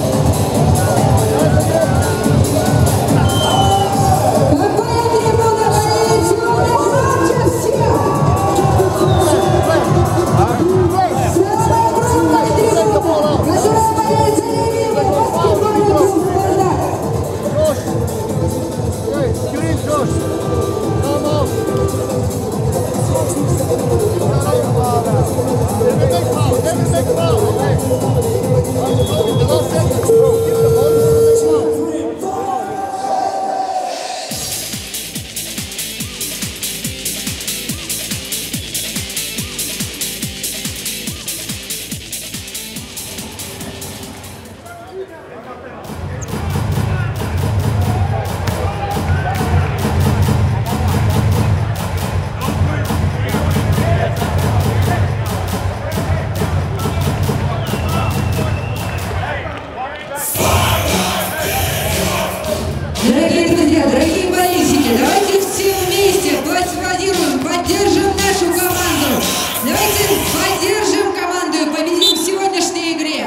Дорогие друзья, дорогие болельщики, давайте все вместе поаплодируем, поддержим нашу команду. Давайте поддержим команду и победим в сегодняшней игре.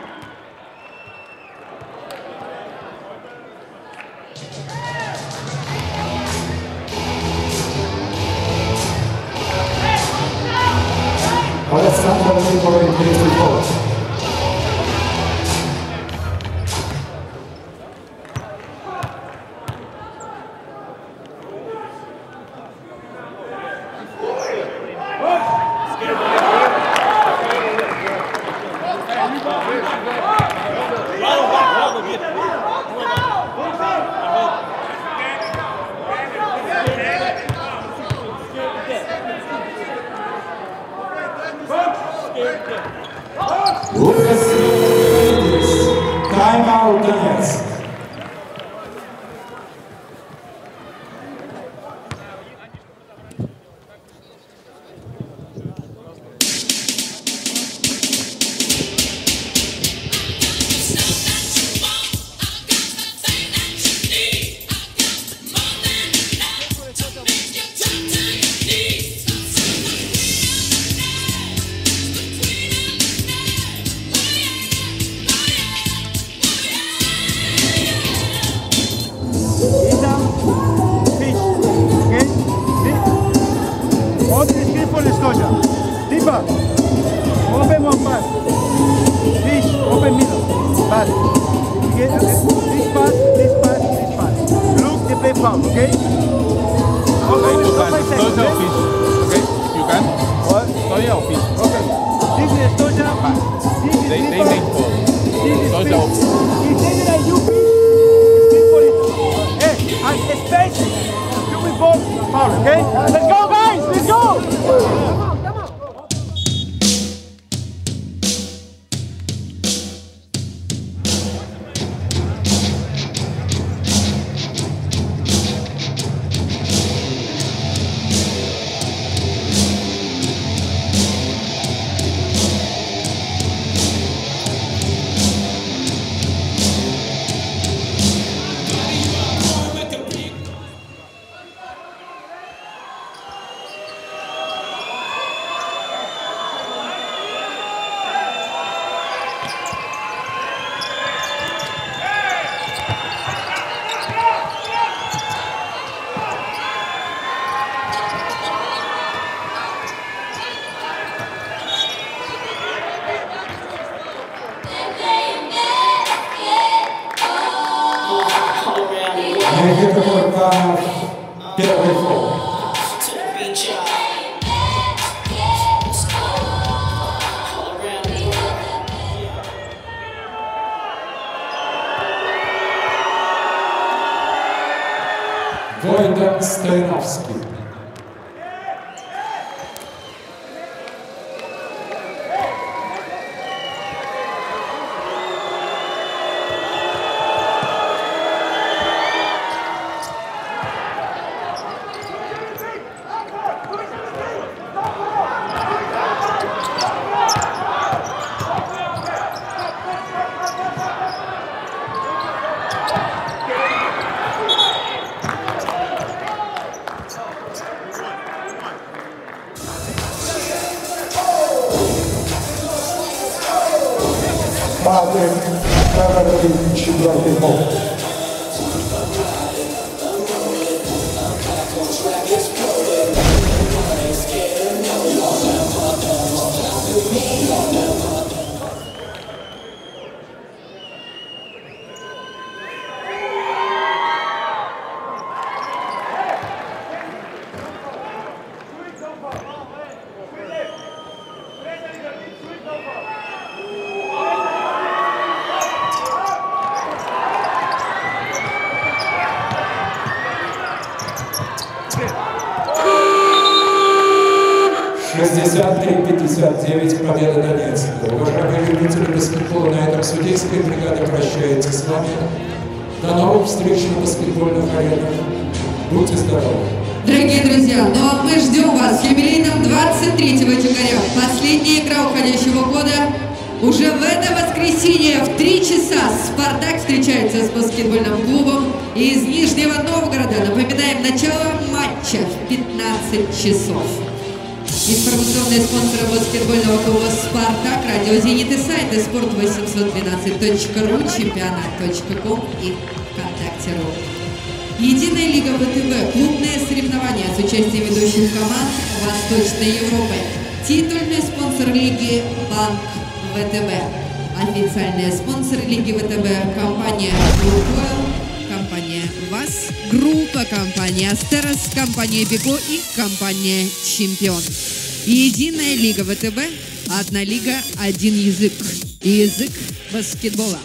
Александр Липовый, третий фол. Лукас Лидис. Тайм-аут Донецк. Otri skip for the Stoja. Deeper. Open one pass. This, open middle. Pass. Okay, okay. This pass, this pass, this pass. Look, they play foul, okay? Okay, you can. Stoja or fish. Okay, you can. What? Stoja or fish. Okay. This is Stoja. This is They, they Stoja. make four. This is Stoja or fish. fish. He's saying that you fish. Speak for it. Hey, and spacing. You will ball foul, okay? Let's go, guys! Let's go! Никита Курканов, первый фол. Войда Стояновский. Павел Каролин, четвертый гол. шестьдесят три пятьдесят девять, победа Донецка. Уважаемые любители баскетбола, на этом судейская бригада прощается с вами. До новых встреч на баскетбольных аренах. Будьте здоровы. Дорогие друзья, ну а мы ждем вас в юбилейном двадцать третьего декабря. Последняя игра уходящего года. Уже в это воскресенье в три часа «Спартак» встречается с баскетбольным клубом из Нижнего Новгорода. Напоминаем, начало матча в пятнадцать часов. Информационные спонсоры баскетбольного клуба «Спартак», радио «Зенит» и сайты спорт восемьсот двенадцать точка ру, чемпионат точка ком и ВКонтакте.ру. Единая лига ВТБ, клубные соревнования с участием ведущих команд Восточной Европы. Титульный спонсор лиги «Банк ВТБ». Официальные спонсоры лиги ВТБ – компания «Лукойл», компания ВАЗ, группа компания «Астерос», компания «Беко» и компания «Чемпион». Единая лига ВТБ – одна лига, один язык. Язык баскетбола.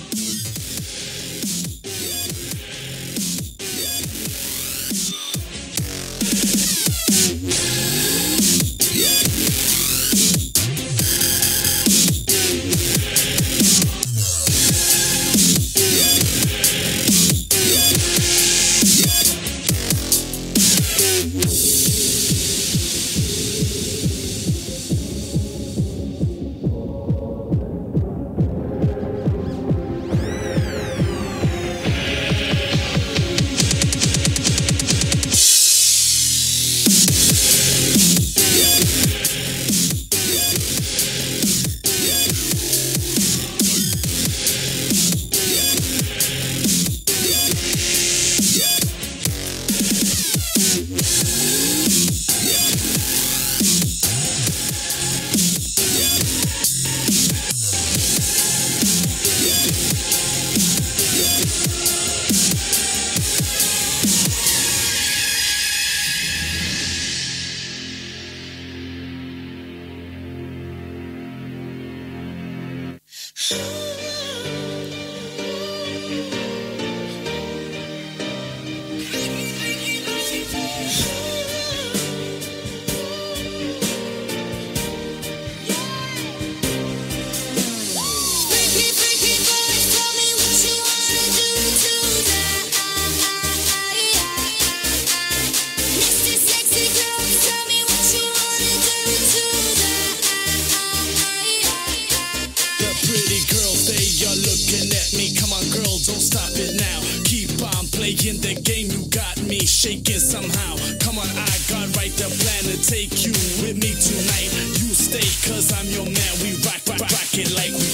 Playing the game, you got me shaking somehow. Come on, I got right the plan to take you with me tonight. You stay, cause I'm your man. We rock, rock, rock it like we